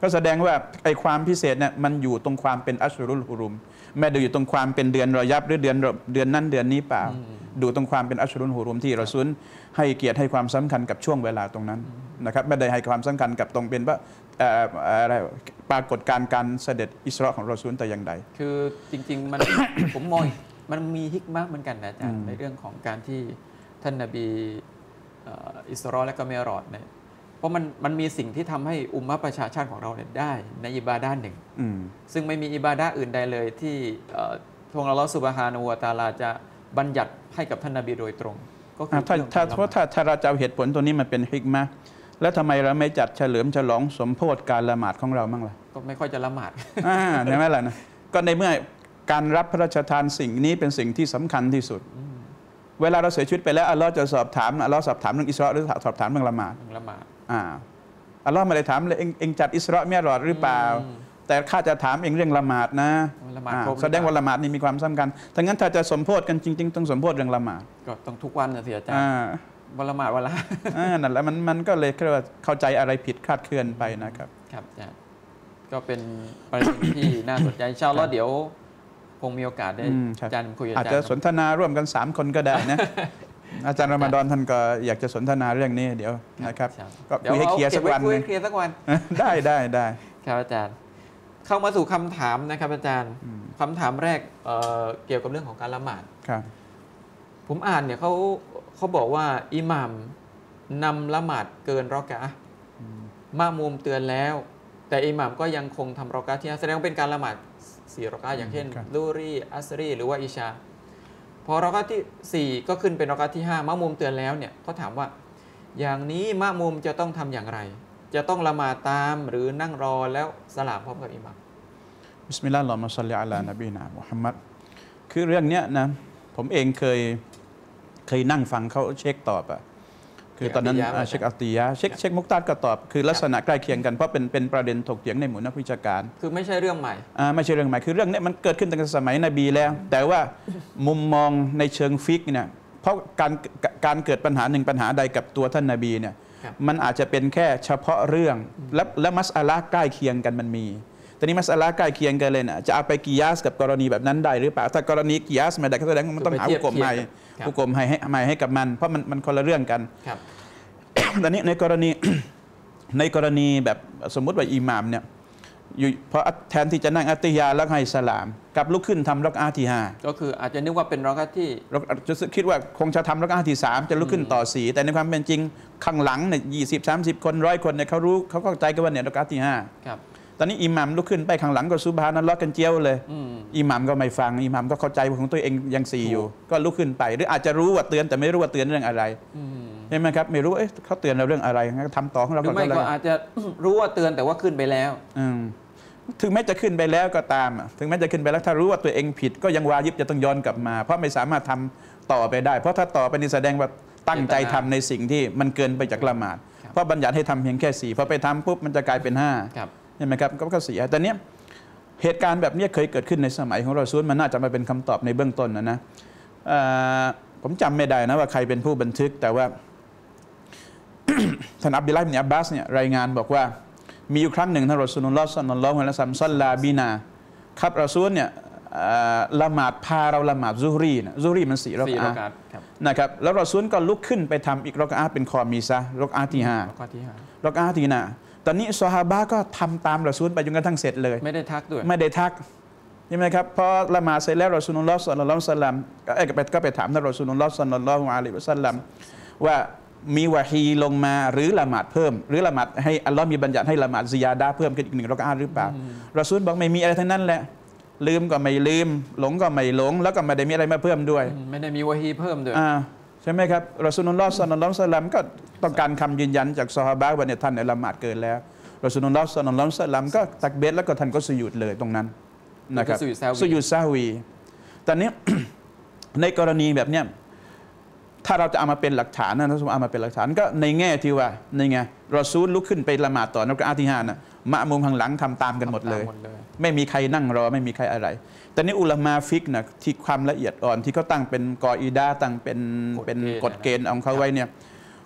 ก็แสดงว่าไอ้ความพิเศษเนี่ยมันอยู่ตรงความเป็นอัชรุลฮุรุมแม้ดูอยู่ตรงความเป็นเดือนรอยับหรือเดือนเดือนนั้นเดือนนี้เปล่าดูตรงความเป็นอัชรุลฮุรุมที่รอซูลให้เกียรติให้ความสำคัญกับช่วงเวลาตรงนั้นนะครับไม่ได้ให้ความสำคัญกับตรงเป็นว่าอะไรปรากฏการณ์การเสด็จอิสราของรอซูลแต่อย่างใดคือจริงๆมัน ผมมองมันมีฮิกมะเหมือนกันนะอาจารย์ในเรื่องของการที่ท่านนบีอิสราและก็เมรอดเนี่ยเพราะมันมันมีสิ่งที่ทำให้อุมมะประชาชาติของเราเนี่ยได้ในอิบาดะห์หนึ่งซึ่งไม่มีอิบาดะห์อื่นใดเลยที่ทวงอัลลอฮฺซุบฮานะฮูวะตะอาลาจะบัญญัติให้กับท่านนบีโดยตรงก็คือถ้าถ้าเพราะถ้าถ้าเราจะเอาเหตุผลตัวนี้มันเป็นฮิกมะแล้วทำไมเราไม่จัดเฉลิมฉลองสมโภชการละหมาดของเราบ้างล่ะก็ไม่ค่อยจะละหมาดอ่าใช่ไหมล่ะนะก็ในเมื่อการรับพระราชทานสิ่งนี้เป็นสิ่งที่สำคัญที่สุดเวลาเราเสียชีวิตไปแล้วอัลลอฮ์จะสอบถามอัลลอฮ์สอบถามเรื่องอิสราหรือสอบถามเรื่องละหมาดละหมาดอ่าอัลลอฮ์ไม่ได้ถามเลยเองเองจัดอิสราเมียรอดหรือเปล่าแต่ข้าจะถามเองเรื่องละหมาดนะแสดงว่าละหมาดนี่มีความสำคัญถ้างั้นถ้าจะสมโภชกันจริงๆต้องสมโภชเรื่องละหมาดก็ต้องทุกวันนะเสียอาจารย์วันละหมาดวันละนั่นแหละมันมันก็เลยเรียกว่าเข้าใจอะไรผิดคลาดเคลื่อนไปนะครับครับอาจารย์ก็เป็นประเด็นที่น่าสนใจอินชาอัลลอฮ์เดี๋ยวคงมีโอกาสได้อาจารย์คุยอาจจะสนทนาร่วมกันสามคนก็ได้นะอาจารย์รอมฎอนท่านก็อยากจะสนทนาเรื่องนี้เดี๋ยวนะครับก็คุยให้เคลียร์สักวันคุยให้เคลียร์สักวันได้ได้ได้ครับอาจารย์เข้ามาสู่คำถามนะครับอาจารย์คำถามแรก เ, เกี่ยวกับเรื่องของการละหมาดครับผมอ่านเนี่ยเขาเขาบอกว่าอิหม่ามนำละหมาดเกินรอกะอะห์มะมูมเตือนแล้วแต่อิหม่ามก็ยังคงทำรอกะอะห์ที่แสดงเป็นการละหมาดสี่รอกะอะห์อย่างเช่นลูรีอัสรีหรือว่าอิชาพอรอกะอะห์ที่สี่ก็ขึ้นเป็นรอกะอะห์ที่ห้ามะมูมเตือนแล้วเนี่ยเขาถามว่าอย่างนี้มะมูมจะต้องทำอย่างไรจะต้องละหมาดตามหรือนั่งรอแล้วสลามพร้อมกับอิหม่ามบิสมิลลาฮิรเราะห์มานุรเราะฮีมศ็อลลิอะลานบีนามุฮัมมัดคือเรื่องเนี้ยนะผมเองเคยเคยนั่งฟังเขาเช็คตอบอ่ะคือตอนนั้นเช็คอัลติยะเช็คเช็คมุกตัดก็ตอบคือลักษณะใกล้เคียงกันเพราะเป็นเป็นประเด็นถกเถียงในหมู่นักวิชาการคือไม่ใช่เรื่องใหม่อ่าไม่ใช่เรื่องใหม่คือเรื่องนี้มันเกิดขึ้นตั้งแต่สมัยนบีแล้วแต่ว่ามุมมองในเชิงฟิกเนี่ยเพราะการการเกิดปัญหาหนึ่งปัญหาใดกับตัวท่านนบีเนี่ยมันอาจจะเป็นแค่เฉพาะเรื่องและและมัสอะละห์ใกล้เคียงกันมันมีแต่นี้มัสอะละห์ใกล้เคียงกันเลยนะจะเอาไปกิยาสกับกรณีแบบนั้นได้หรือเปล่าถ้ากรณีกิยาสไม่ได้ก็แสดงว่ามันต้องหาอุกมใหม่อุกมให้ใหม่ให้กับมันเพราะมันมันคนละเรื่องกันตอนนี้ในกรณีในกรณีแบบสมมุติว่าอิหม่ามเนี่ยอยู่พอแทนที่จะนั่งอัตติยาแล้วให้สลามกับลุกขึ้นทำรอกอะห์ที่ห้าก็คืออาจจะนึกว่าเป็นรอกอะห์ที่จะคิดว่าคงจะทำรอกอะห์ที่สามจะลุกขึ้นต่อสี่แต่ในความเป็นจริงข้างหลังเนี่ยยี่สิบสามสิบคนร้อยคนเนี่ยเขารู้เขาเข้าใจกันว่าเนี่ยรอกอะห์ที่ห้าตอนนี้อิหม่ามลุกขึ้นไปข้างหลังก็ซุบฮานัลลอฮ์กันเจียวเลยอิหม่ามก็ไม่ฟังอิหม่ามก็เข้าใจของตัวเองยังสี่อยู่ก็ลุกขึ้นไปหรืออาจจะรู้ว่าเตือนแต่ไม่รู้ว่าเตือนเรื่องอะไรใช่ไหมครับไม่รู้เอ๊ะเขาเตือนเราเรื่องอะไรงั้นทำต่อของเราหรือไม่ก็อาจจะรู้ว่าเตือนแต่ว่าขึ้นไปแล้วถึงแม้จะขึ้นไปแล้วก็ตามถึงแม้จะขึ้นไปแล้วถ้ารู้ว่าตัวเองผิดก็ยังวาญิบจะต้องย้อนกลับมาเพราะไม่สามารถทำต่อไปได้เพราะถ้าต่อไปนี่แสดงว่าตั้งใจทำในสิ่งที่มันเกินไปจากละหมาดเพราะบัญญัติให้ทำเพียงแค่สี่พอไปทำปุ๊บมันจะกลายเป็นห้าใช่ไหมครับก็เสียแต่เนี้ยเหตุการณ์แบบนี้เคยเกิดขึ้นในสมัยของรอซูลมันน่าจะมาเป็นคำตอบในเบื้องต้นนะนะผมจำไม่ได้นะว่าใครเป็นผู้บันทึกแต่ว่า ท่านอับดุลลาห์อิบนุอับบาสเนี่ยรายงานบอกว่ามีอยู่ครั้งหนึ่งท่านรอซูลุลลอฮ์ศ็อลลัลลอฮุอะลัยฮิวะซัลลัมศ็อลลาบินาครับรอซูลเนี่ยละหมาดพาเราละหมาดซุฮรีนะซุฮรีมันสี่รอกอะห์นะครับแล้วรอซูลก็ลุกขึ้นไปทำอีกรอกอะห์เป็นคอมีซะรอกอะห์ที่ห้ารอกอะห์ที่ห้าตอนนี้ซอฮาบะห์ก็ทำตามรอซูลไปจนกระทั่งเสร็จเลยไม่ได้ทักด้วยไม่ได้ทักใช่ไหมครับพอละหมาดเสร็จแล้วรอซูลุลลอฮ์ศ็อลลัลลอฮุอะลัยฮิวะซัลลัมก็ไปก็ไปถามท่านรอซูลุลลอฮ์ศ็อลลัลลอฮุอะลัยฮิวะซัลลัมว่ามีวะฮีลงมาหรือละหมาดเพิ่มหรือละหมาดให้อัลลอฮ์มีบัญญัติให้ละหมาดซิยาดะห์เพิ่มขึ้นอีกหนึ่งรอกอะห์หรือเปล่ารอซูลบอกไม่มีอะไรทั้งนั้นแหละลืมก็ไม่ลืมหลงก็ไม่หลงแล้วก็ไม่ได้มีอะไรมาเพิ่มด้วยไม่ได้มีวะฮีเพิ่มด้วยอ่าใช่ไหมครับรอซูลุลลอฮ์ศ็อลลัลลอฮุอะลัยฮิวะซัลลัมก็ต้องการคำยืนยันจากซอฮาบะห์ว่าเนี่ยท่านเนี่ยละหมาดเกินแล้วรอซูลุลลอฮ์ศ็อลลัลลอฮุอะลัยฮิวะซัลลัมก็ตักบีรแล้วก็ท่านก็สุญูดเลยตรงนั้นนะครับสุญูดซะฮวีตอนนี้ ในกรณีแบบเนี้ยถ้าเราจะเอามาเป็นหลักฐานนะถ้าสมมติเอามาเป็นหลักฐานก็ในแง่ที่ว่าในไงรอซูลลุกขึ้นไปละหมาดต่อนักอะห์ที่ห้านะมะมุมข้างหลังทำตามกันหมดเลยไม่มีใครนั่งรอไม่มีใครอะไรแต่นี่อุลามะฟิกนะที่ความละเอียดอ่อนที่เขาตั้งเป็นกออีดาตั้งเป็นเป็นกฎเกณฑ์ของเขาไว้เนี่ย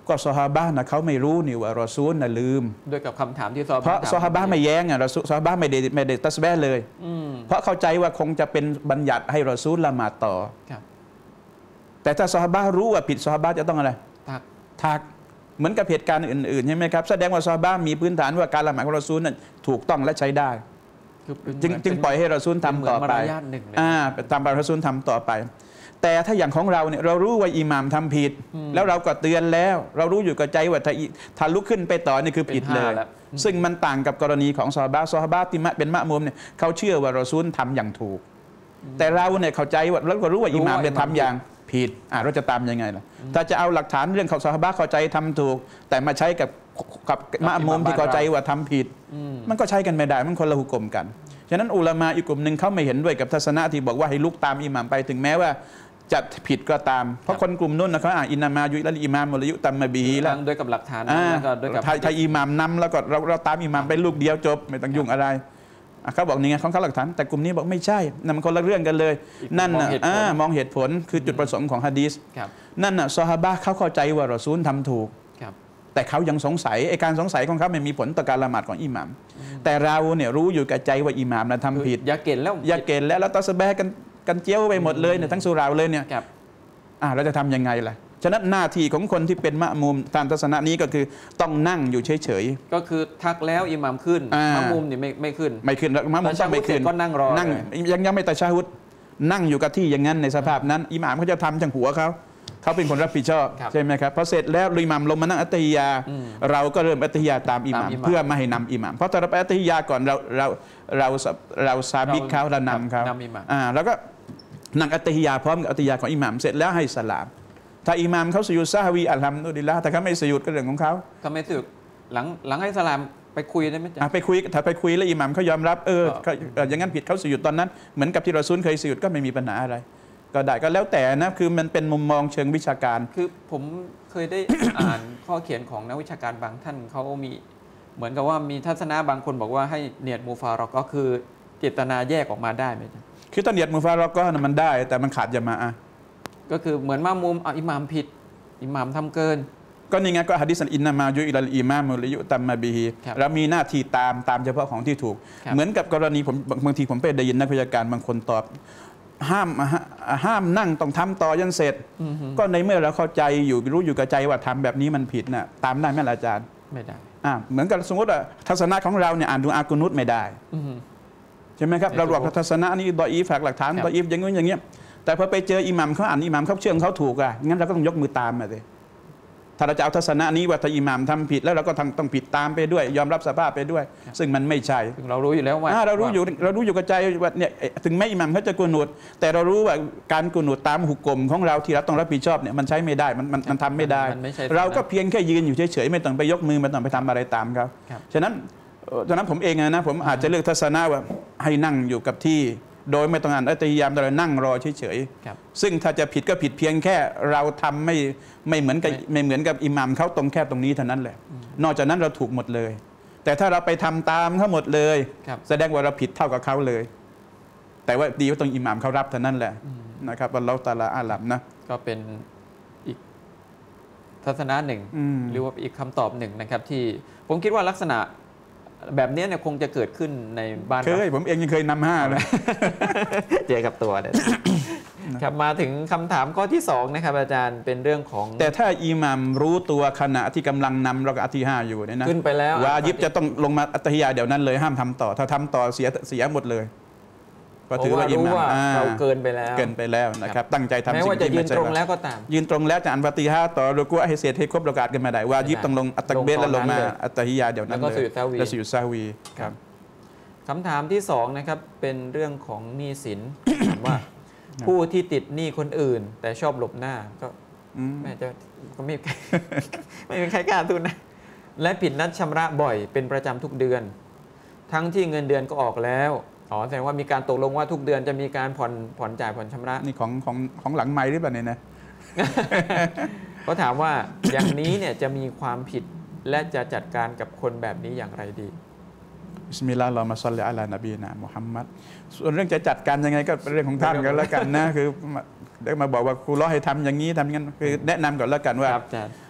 ก็ซอฮาบะห์นะเขาไม่รู้นี่ว่ารอซูลน่ะลืมด้วยกับคำถามที่ซอฮาบะห์เพราะซอฮาบะห์ไม่แย้งอ่ะรอซูลซอฮาบะห์ไม่ได้ไม่ได้ตัสบีฮ์เลยเพราะเข้าใจว่าคงจะเป็นบัญญัติให้รอซูลละหมาดต่อแต่ถ้าซอฮาบะห์รู้ว่าผิดซอฮาบะห์จะต้องอะไรทักทักเหมือนกับเหตุการณ์อื่นๆใช่ไหมครับแสดงว่าซอฮาบะห์มีพื้นฐานว่าการละหมาดของรอซูลนั้นถูกต้องและใช้ได้จึงจึงปล่อยให้รอซูลทำต่อไปอ่าตามรอซูลทำต่อไปแต่ถ้าอย่างของเราเนี่ยเรารู้ว่าอิหม่ามทำผิดแล้วเราก็เตือนแล้วเรารู้อยู่กับใจว่าถ้าถ้าลุกขึ้นไปต่อนี่คือผิดเลยซึ่งมันต่างกับกรณีของซอฮาบะห์ซอฮาบะห์ที่เป็นมะมุมเนี่ยเขาเชื่อว่ารอซูลทำอย่างถูกแต่เราเนี่ยเข้าใจว่าเราก็รู้ว่าอิหม่ามเนี่ยทำอย่างผิดอ่าเราจะตามยังไงล่ะถ้าจะเอาหลักฐานเรื่องของซอฮาบะห์เข้าใจทำถูกแต่มาใช้กับกับมะมุมที่เข้าใจว่าทำผิดมันก็ใช้กันไม่ได้มันคนละหุกกลมกันฉะนั้นอุลามะอีกกลุ่มหนึ่งเขาไม่เห็นด้วยกับทัศนะที่บอกว่าให้ลุกตามอิหม่ามไปถึงแม้ว่าจะผิดก็ตามเพราะคนกลุ่มนู้นนะเขาอ่านอินนามายุละอิมามมุลยุตัมมาบีแล้วด้วยกับหลักฐานแล้วก็ด้วยกับถ้าอิหม่ามนำแล้วก็เราเราตามอิหม่ามไปลูกเดียวจบไม่ต้องยุ่งอะไรเขาบอกนี่ไงของเขาหลักฐานแต่กลุ่มนี้บอกไม่ใช่นั่นมันคนละเรื่องกันเลยนั่นน่ะมองเหตุผลคือจุดประสงค์ของฮะดีษนั่นน่ะซอฮาบะห์เขาเข้าใจว่ารอซูลทำถูกแต่เขายังสงสัยไอ้การสงสัยของเขาไม่มีผลต่อการละหมาดของอิหม่ามแต่เราเนี่ยรู้อยู่กับใจว่าอิหม่ามน่ะทำผิดอย่าเก่งแล้วอย่าเก่งแล้วแล้วตัสบีฮ์กันกันเจี้ยวไปหมดเลยเนี่ยทั้งสุราเลยเนี่ยอ่าเราจะทำยังไงล่ะฉะนั้นหน้าที่ของคนที่เป็นมะมุมตามทัศนะนี้ก็คือต้องนั่งอยู่เฉยๆก็คือทักแล้วอิหม่ามขึ้นมะมุมนี่ไม่ไม่ขึ้นไม่ขึ้นแล้วมะมุมต้องไม่ขึ้นก็นั่งรอนั่งยังยังไม่ตะชะฮุดนั่งอยู่กับที่อย่างนั้นในสภาพนั้นอิหม่ามเขาจะทำจังหัวเขาเขาเป็นคนรับผิดชอบใช่ไหมครับพอเสร็จแล้วอิหม่ามลงมานั่งอัตฮิยาเราก็เริ่มอัตฮิยาตามอิหม่ามเพื่อไม่ให้นำอิหม่ามเพราะถ้าเราไปอัตฮิยาก่อนเราเราเราเราซาบิกเขาเรานำเขาอ่าแล้วก็นั่งอัตฮิยาพร้อมกับอัตฮิยาของอิหม่ามเสร็จแล้วให้สลามถ้าอิหม่ามเขาสุยุดซะฮวีอัลฮัมดุลิลละห์แต่เขาไม่สุยุดก็เรื่องของเขาเขาไม่สุยุดหลังหลังให้สลามไปคุยได้ไหมจ๊ะไปคุยถ้าไปคุยแล้วอิหม่ามเขายอมรับเอออย่างนั้นผิดเขาสุยุดตอนนั้นเหมือนกับที่รอซูลเคยสุยุดก็ไม่มีปัญหาอะไรก็ได้ก็แล้วแต่นะคือมันเป็นมุมมองเชิงวิชาการคือผมเคยได้ อ่านข้อเขียนของนักวิชาการบางท่านเขามีเหมือนกับว่ามีทัศนะบางคนบอกว่าให้เนียดมูฟารอกก็คือเจตนาแยกออกมาได้ไหมจ๊ะคือถ้าเนียดมูฟารอกก็มันได้แต่มันขาดยะมาอะห์ก็คือเหมือนมะมุมอิหม่ามผิดอิหม่ามทำเกินก็นี่ไงก็หะดีษอินนามายุอิลัลอิมามมุลิยุตัมมาบิฮิเรามีหน้าที่ตามตามเฉพาะของที่ถูกเหมือนกับกรณีผมบางทีผมไปได้ยินนักวิชาการบางคนตอบห้ามห้ามนั่งต้องทำต่อยันเสร็จก็ในเมื่อเราเข้าใจอยู่รู้อยู่กับใจว่าทำแบบนี้มันผิดน่ะตามได้ไหมอาจารย์ไม่ได้อ่าเหมือนกับสมมติว่าทัศนะของเราเนี่ยอ่านดูอากุนุตไม่ได้ใช่ไหมครับเราบอกทัศนะนี้ดออีฟฝากหลักฐานดออีฟอย่างงี้อย่างเงี้ยแต่พอไปเจออิหมัมเขาอ่านอิหมัมเขาเชื่อเขาถูกอ่ะงั้นเราก็ต้องยกมือตามมาสิถ้าเราจะเอาทัศนะนี้ว่าถ้าอิหมัมทำผิดแล้วเราก็ต้องผิดตามไปด้วยยอมรับสภาพไปด้วยซึ่งมันไม่ใช่เรารู้อยู่แล้วว่าเรารู้อยู่เรารู้อยู่กับใจว่าเนี่ยถึงแม้อิหมัมเขาจะกุนูดแต่เรารู้ว่าการกุนูดตามหุกกลมของเราที่เราต้องรับผิดชอบเนี่ยมันใช้ไม่ได้มันมันทำไม่ได้เราก็เพียงแค่ยืนอยู่เฉยๆไม่ต้องไปยกมือไม่ต้องไปทำอะไรตามเขาฉะนั้นฉะนั้นผมเองนะผมอาจจะเลือกทัศนะว่าให้นั่งอยู่กับที่โดยไม่ต้องอ่านอัตฮิยามแต่เรานั่งรอเฉยๆซึ่งถ้าจะผิดก็ผิดเพียงแค่เราทำไม่ไม่เหมือนกับไม่เหมือนกับอิหมัมเขาตรงแค่ตรงนี้เท่านั้นแหละนอกจากนั้นเราถูกหมดเลยแต่ถ้าเราไปทำตามเขาหมดเลยแสดงว่าเราผิดเท่ากับเขาเลยแต่ว่าดีว่าตรงอิหมัมเขารับเท่านั้นแหละนะครับอัลลอฮฺตะอาลาอาลัมนะก็เป็นอีกทัศนะหนึ่งหรือว่าอีกคำตอบหนึ่งนะครับที่ผมคิดว่าลักษณะแบบนี้เนี่ยคงจะเกิดขึ้นในบ้านเคยผมเองยังเคยนำห้าเลยเจอกับตัวเนี่ยครับมาถึงคำถามข้อที่สองนะครับอาจารย์เป็นเรื่องของแต่ถ้าอิหมัมรู้ตัวขณะที่กำลังนำเราก็อัตฮิยาอยู่เนี่ยนะขึ้นไปแล้ววาญิบจะต้องลงมาอัตฮิยาเดี๋ยวนั้นเลยห้ามทำต่อถ้าทำต่อเสียเสียหมดเลยก็ถือว่าอิหมัมเราเกินไปแล้วเกินไปแล้วนะครับตั้งใจทำสิ่งที่ไม่ใช่ยืนตรงแล้วก็ตามยืนตรงแล้วจะอ่านฟาติฮะห์ต่อรุกูให้เสร็จให้ครบเราการกันมาได้วาญิบต้องลงอัตตักบีรแล้วลงมาอัตตะฮิยาเดี๋ยวนั้นเลยแล้วสุยุดซาวีครับคำถามที่สองนะครับเป็นเรื่องของหนี้สินว่าผู้ที่ติดหนี้คนอื่นแต่ชอบหลบหน้าก็ไม่จะก็ไม่ไม่มีใครกล้าทุนนะและผิดนัดชำระบ่อยเป็นประจำทุกเดือนทั้งที่เงินเดือนก็ออกแล้วอ๋อแสดงว่ามีการตกลงว่าทุกเดือนจะมีการผ่อนผ่อนจ่ายผ่อนชำระนี่ของของของหลังไม้หรือเปล่าเนี่ยนะเขาถามว่าอย่างนี้เนี่ยจะมีความผิดและจะจัดการกับคนแบบนี้อย่างไรดีบิสมิลลาฮิรเราะห์มาศ็อลลิอะลา นบีนะมุฮัมมัดส่วนเรื่องจะจัดการยังไงก็เป็นเรื่องของท่านกันแล้วกันนะคือได้มาบอกว่าครูร้อให้ทำอย่างนี้ทำอย่างนั้นคือแนะนำก่อนแล้วกันว่า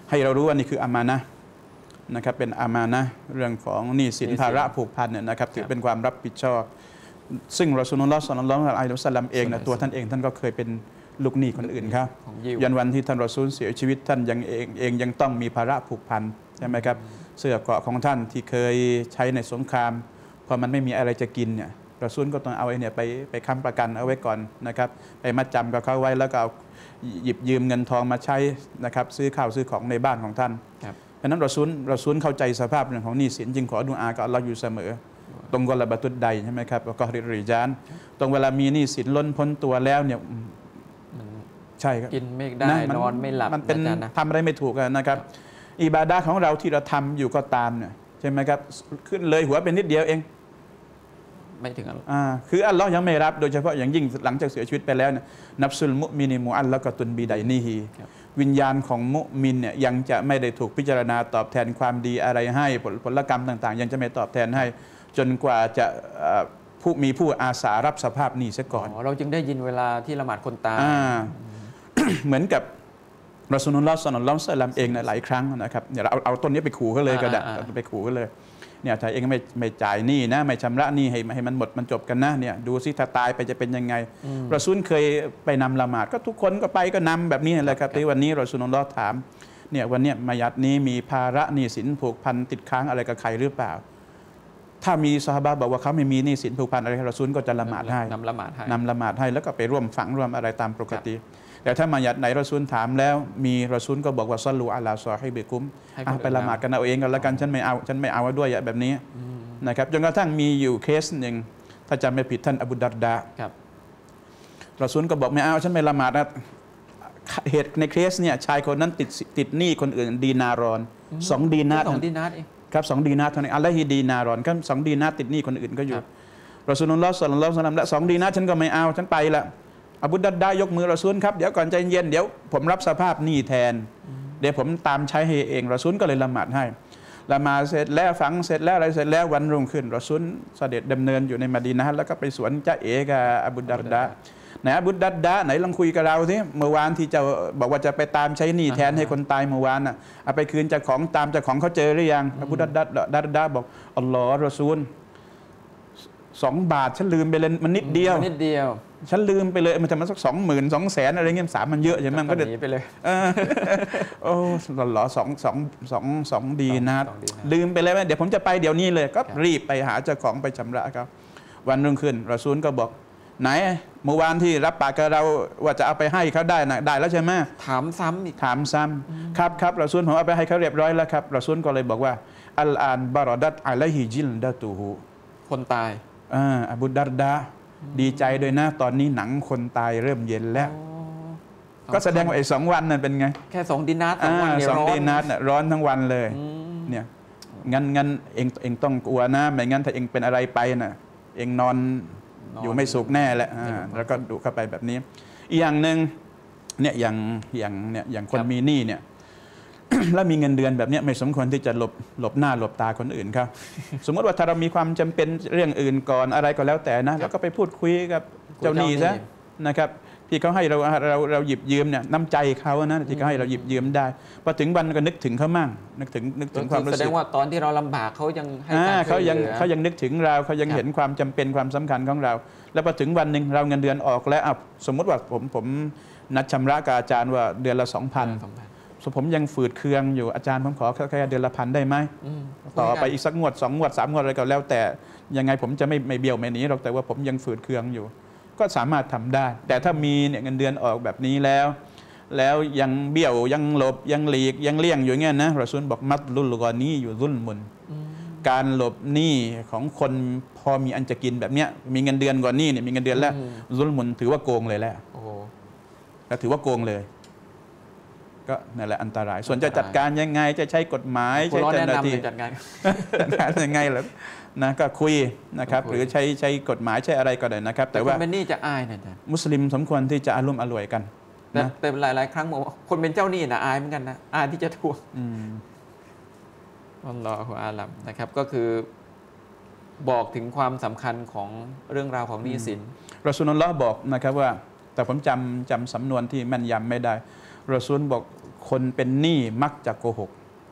ให้เรารู้ว่านี่คืออามานะห์นะครับเป็นอามานะห์เรื่องของหนี้สินภาระผูกพันเนี่ยนะครับถือเป็นความรับผิดชอบซึ่งรอซูลุลลอฮ์ ศ็อลลัลลอฮุอะลัยฮิวะซัลลัมเองนะตัวท่านเองท่านก็เคยเป็นลูกหนี้คนอื่นครับยันวันที่ท่านรอซูลเสียชีวิตท่านยังเองเองยังต้องมีภาระผูกพันใช่ไหมครับเสื้อเกราะของท่านที่เคยใช้ในสงครามพอมันไม่มีอะไรจะกินเนี่ยรอซูลก็ต้องเอาไอ้เนี่ยไปไปค้ำประกันเอาไว้ก่อนนะครับไปมัดจำกับเขาไว้แล้วก็เอาหยิบยืมเงินทองมาใช้นะครับซื้อข้าวซื้อของในบ้านของท่านเพราะนั้นรอซูลรอซูลเข้าใจสภาพเรื่องของหนี้สินจึงขอดุอากับอัลลอฮ์อยู่เสมอตรงกลบะตุดใดใช่ไหมครับก็ริริจานตรงเวลามีหนี้สินล้นพ้นตัวแล้วเนี่ยใช่ครับกินไม่ได้นอนไม่หลับมันเป็นทำอะไรไม่ถูกนะครับอิบาดะห์ของเราที่เราทำอยู่ก็ตามเนี่ยใช่ไหมครับขึ้นเลยหัวเป็นนิดเดียวเองไม่ถึงอ่าคืออัลลอฮ์ยังไม่รับโดยเฉพาะอย่างยิ่งหลังจากเสียชีวิตไปแล้วเนี่ยนับสุลมุมินิมุอัลละกะตุนบีไดนีฮีวิญญาณของมุมินเนี่ยยังจะไม่ได้ถูกพิจารณาตอบแทนความดีอะไรให้ผลผลกรรมต่างๆยังจะไม่ตอบแทนให้จนกว่าจะผู้มีผู้อาสารับสภาพหนี้เสียก่อนเราจึงได้ยินเวลาที่ละหมาดคนตายเหมือนกับรอซูลุลลอฮ์ ศ็อลลัลลอฮุอะลัยฮิวะซัลลัมเองหลายครั้งนะครับเนี่ยเราเอาเอาต้นนี้ไปขู่เขาเลยก็ได้ไปขู่เขาเลยเนี่ยถ้าเองไม่ไม่จ่ายหนี้นะไม่ชำระหนี้ให้ให้มันหมดมันจบกันนะเนี่ยดูซิถ้าตายไปจะเป็นยังไงรอซูลเคยไปนำละหมาดก็ทุกคนก็ไปก็นำแบบนี้แหละครับที่วันนี้รอซูลุลลอฮ์ถามเนี่ยวันนี้มายัดนี้มีภาระหนี้สินผูกพันติดค้างอะไรกับใครหรือเปล่าถ้ามีซอฮาบะห์บอกว่าเขาไม่มีหนี้สินผูกพันอะไรรอซูลก็จะละหมาดให้นำละหมาดให้นำละหมาดให้แล้วก็ไปร่วมฝังร่วมอะไรตามปกติแต่ถ้ามายัดไหนรอซูลถามแล้วมีรอซูลก็บอกว่าซัลลูอะลาซอฮิบิกุมไปละหมาดกันเอาเองกันแล้วกันฉันไม่เอาฉันไม่เอาด้วยแบบนี้นะครับจนกระทั่งมีอยู่เคสหนึ่งถ้าจำไม่ผิดท่านอบูดัรดารอซูลก็บอกไม่เอาฉันไม่ละหมาดนะเหตุในเคสเนี่ยชายคนนั้นติดติดหนี้คนอื่นดีนารอนสองดีนาร์สองดีนาร์เองครับสองดีนาร์เท่านั้นอัลลอฮีดีนารอนก็สองดีนาร์ติดหนี้คนอื่นก็อยู่รอซูลุลลอฮ์ ศ็อลลัลลอฮุอะลัยฮิวะซัลลัมและสองดีนาร์ฉันก็ไม่เอาฉันไปละอบูดัรดายกมือรอซูลครับเดี๋ยวก่อนใจเย็นเดี๋ยวผมรับสภาพหนี้แทนเดี๋ยวผมตามใช้ให้เองรอซูลก็เลยละหมาดให้ละหมาดเสร็จแล้วฝังเสร็จแล้วอะไรเสร็จแล้ววันรุ่งขึ้นรอซูลเสด็จดำเนินอยู่ในมะดีนะห์แล้วก็ไปสวนจ๊ะเอกับอบูดัรดาไหนอบูดัรดาไหนลองคุยกับเราสิเมื่อวานที่จะบอกว่าจะไปตามใช้หนี้แทนให้คนตายเมื่อวานน่ะเอาไปคืนเจ้าของตามเจ้าของเขาเจอหรือยังอบูดัรดาดัรดาบอกอัลลอฮ์รอซูลสองบาทฉันลืมไปเลยมันนิดเดียวนิดเดียวฉันลืมไปเลยมันจะมาสักสองหมื่นสองแสนอะไรเงี้ยสามมันเยอะใช่ไหมมันก็เดินไปเลยโอ้หล่อสองสองสองสองดีนะลืมไปเลยเดี๋ยวผมจะไปเดี๋ยวนี้เลยก็รีบไปหาเจ้าของไปชำระครับวันรุ่งขึ้นรอซูลก็บอกไหนเมื่อวานที่รับปากกับเราว่าจะเอาไปให้เขาได้นะได้แล้วใช่ไหมถามซ้ำอีกถามซ้ำครับครับรอซูลผมเอาไปให้เขาเรียบร้อยแล้วครับรอซูลก็เลยบอกว่าอัลอานบารอดัตอะลัยฮิจิลดะตูฮูคนตายอ่าอบูดัรดาดีใจด้วยนะตอนนี้หนังคนตายเริ่มเย็นแล้วก็แสดงว่าไอ้สองวันนั่นเป็นไงแค่สองดินาร์สองวันสองดินาร์ร้อนทั้งวันเลยเนี่ยงั้นงั้นเองเองต้องกลัวนะไม่งั้นถ้าเองเป็นอะไรไปน่ะเองนอนอยู่ไม่สุขแน่แหละแล้วก็ดุเข้าไปแบบนี้อีกอย่างหนึ่งเนี่ยอย่างอย่างเนี่ยอย่างคนมีหนี้เนี่ยแล้วมีเงินเดือนแบบนี้ไม่สมควรที่จะหลบหลบหน้าหลบตาคนอื่นครับสมมติว่าถ้าเรามีความจำเป็นเรื่องอื่นก่อนอะไรก็แล้วแต่นะแล้วก็ไปพูดคุยกับเจ้าหนี้ซะนะครับที่เขาให้เราเราเราหยิบยืมเนี่ยน้ำใจเขานะที่เขาให้เราหยิบยืมได้พอถึงวันก็นึกถึงเขามั่งนึกถึงนึกถึงความรู้สึกแสดงว่าตอนที่เราลำบากเขายังให้การเขายังเขายังนึกถึงเราเขายังเห็นความจำเป็นความสำคัญของเราแล้วพอถึงวันหนึ่งเราเงินเดือนออกแล้วสมมติว่าผมผมนัดชำระกับอาจารย์ว่าเดือนละสองพันผมยังฝืดเคืองอยู่อาจารย์ผมขอแค่เดือนละพันได้ไหมต่อไปอีกสักงวดสองงวดสามงวดอะไรก็แล้วแต่ยังไงผมจะไม่ไม่เบี้ยวไม่หนีหรอกแต่ว่าผมยังฝืดเคืองอยู่ก็สามารถทำได้แต่ถ้ามีเนี่ยเงินเดือนออกแบบนี้แล้ว แล้วยังเบี้ยวยังหลบยังหลีกยังเลี่ยงอยู่เงี้ยนะรอซูลบอกมัดลุลกอนี้อยู่รุ่นมุนการหลบหนี้ของคนพอมีอันจะกินแบบเนี้ยมีเงินเดือนก่อนหนี้เนี่ยมีเงินเดือนแล้วรุ่นมุนถือว่าโกงเลยแหละก็ถือว่าโกงเลยก็นั่นแหละอันตรายส่วนจะจัดการยังไงจะใช้กฎหมายใช้เจ้าหน้าที่จัดการจัดการยังไงล่ะนะก็คุยนะครับหรือใช้ใช้กฎหมายใช้อะไรก็ได้นะครับแต่ว่าคนเป็นหนี้จะอายนะจ๊ะมุสลิมสมควรที่จะอารุ่มอร่วยกันนะแต่หลายๆครั้งบอกคนเป็นเจ้าหนี้นะอายเหมือนกันนะอายที่จะทวงอัลลอฮฺอาลัมนะครับก็คือบอกถึงความสำคัญของเรื่องราวของหนี้สินรอซูลุลลอฮ์บอกนะครับว่าแต่ผมจำจำสำนวนที่แม่นยำไม่ได้รอซูลบอกคนเป็นหนี้มักจะโกหก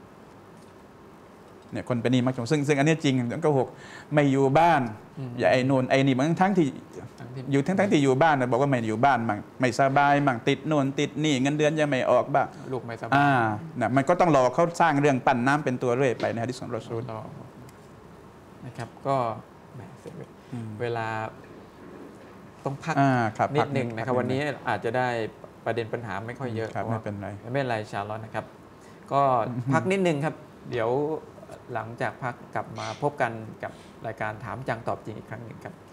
เนี่ยคนเป็นหนี้มักจะซึ่งซึ่งอันนี้จริงโกหกไม่อยู่บ้านอย่าไอ้นู่นไอ้นี่บางทั้งที่อยู่ทั้งทั้งที่อยู่บ้านบอกว่าไม่อยู่บ้านมั่งไม่สบายมั่งติดโน่นติดนี่เงินเดือนยังไม่ออกบ้างลูกไม่สบายอ่านะมันก็ต้องรอเขาสร้างเรื่องปั่นน้ำเป็นตัวเรื่อยไปในหะดีษของรอซูลนะครับก็เวลาต้องพักนิดหนึ่งนะครับวันนี้อาจจะได้ประเด็นปัญหาไม่ค่อยเยอะไม่เป็นไรไม่เป็นไรชาลอตนะครับก็พักนิดหนึ่งครับเดี๋ยวหลังจากพักกลับมาพบกันกับรายการถามจังตอบจริงอีกครั้งหนึ่งครับ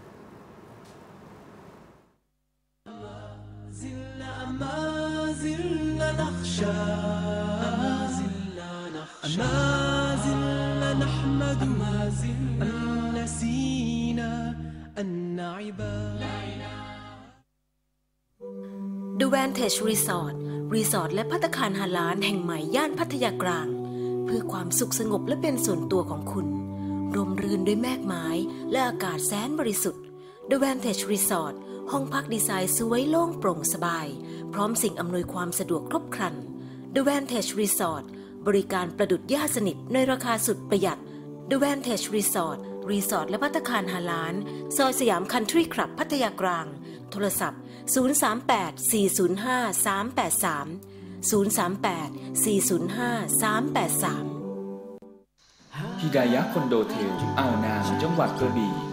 The Vantage Resort รีสอร์ทและภัตตาคารฮาลาลแห่งใหม่ย่านพัทยากลางเพื่อความสุขสงบและเป็นส่วนตัวของคุณร่มรื่นด้วยแมกไม้และอากาศแสนบริสุทธิ์ The Vantage Resort ห้องพักดีไซน์สวยโล่งโปร่งสบายพร้อมสิ่งอำนวยความสะดวกครบครัน The Vantage Resort บริการประดุจญาติสนิทในราคาสุดประหยัด The Vantage Resort รีสอร์ทและภัตตาคารฮาลาลซอยสยามคันทรีคลับพัทยากลางโทรศัพท์ศูนย์ สาม แปด สี่ ศูนย์ ห้า สาม แปด สาม ศูนย์ สาม แปด สี่ ศูนย์ ห้า สาม แปด สามฮิดายะคอนโดเทลอ่าวนางจังหวัดกระบี่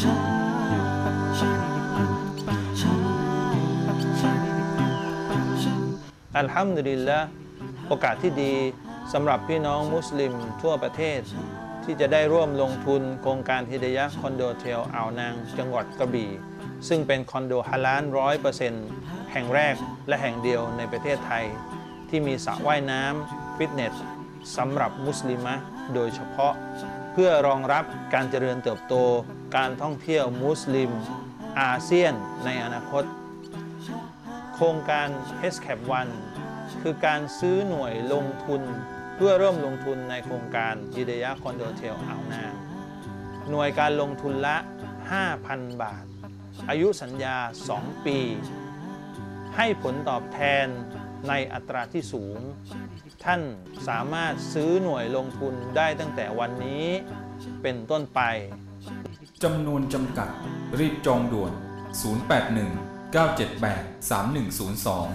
อัลฮัมดุลิลละห์โอกาสที่ดีสำหรับพี่น้องมุสลิมทั่วประเทศที่จะได้ร่วมลงทุนโครงการฮิดายะคอนโดเทลอ่าวนางจังหวัดกระบี่ซึ่งเป็นคอนโดฮาลาล ร้อยเปอร์เซ็นต์ แห่งแรกและแห่งเดียวในประเทศไทยที่มีสระว่ายน้ำฟิตเนสสำหรับมุสลิมะโดยเฉพาะเพื่อรองรับการเจริญเติบโตการท่องเที่ยวมุสลิมอาเซียนในอนาคตโครงการ เอส แคป วัน คือการซื้อหน่วยลงทุนเพื่อร่วมลงทุนในโครงการฮิดายะคอนโดเทลอ่าวนางหน่วยการลงทุนละ ห้าพัน บาทอายุสัญญาสองปีให้ผลตอบแทนในอัตราที่สูงท่านสามารถซื้อหน่วยลงทุนได้ตั้งแต่วันนี้เป็นต้นไปจำนวนจำกัดรีบจองด่วนศูนย์ แปด หนึ่ง เก้า เจ็ด แปด สาม หนึ่ง ศูนย์ สอง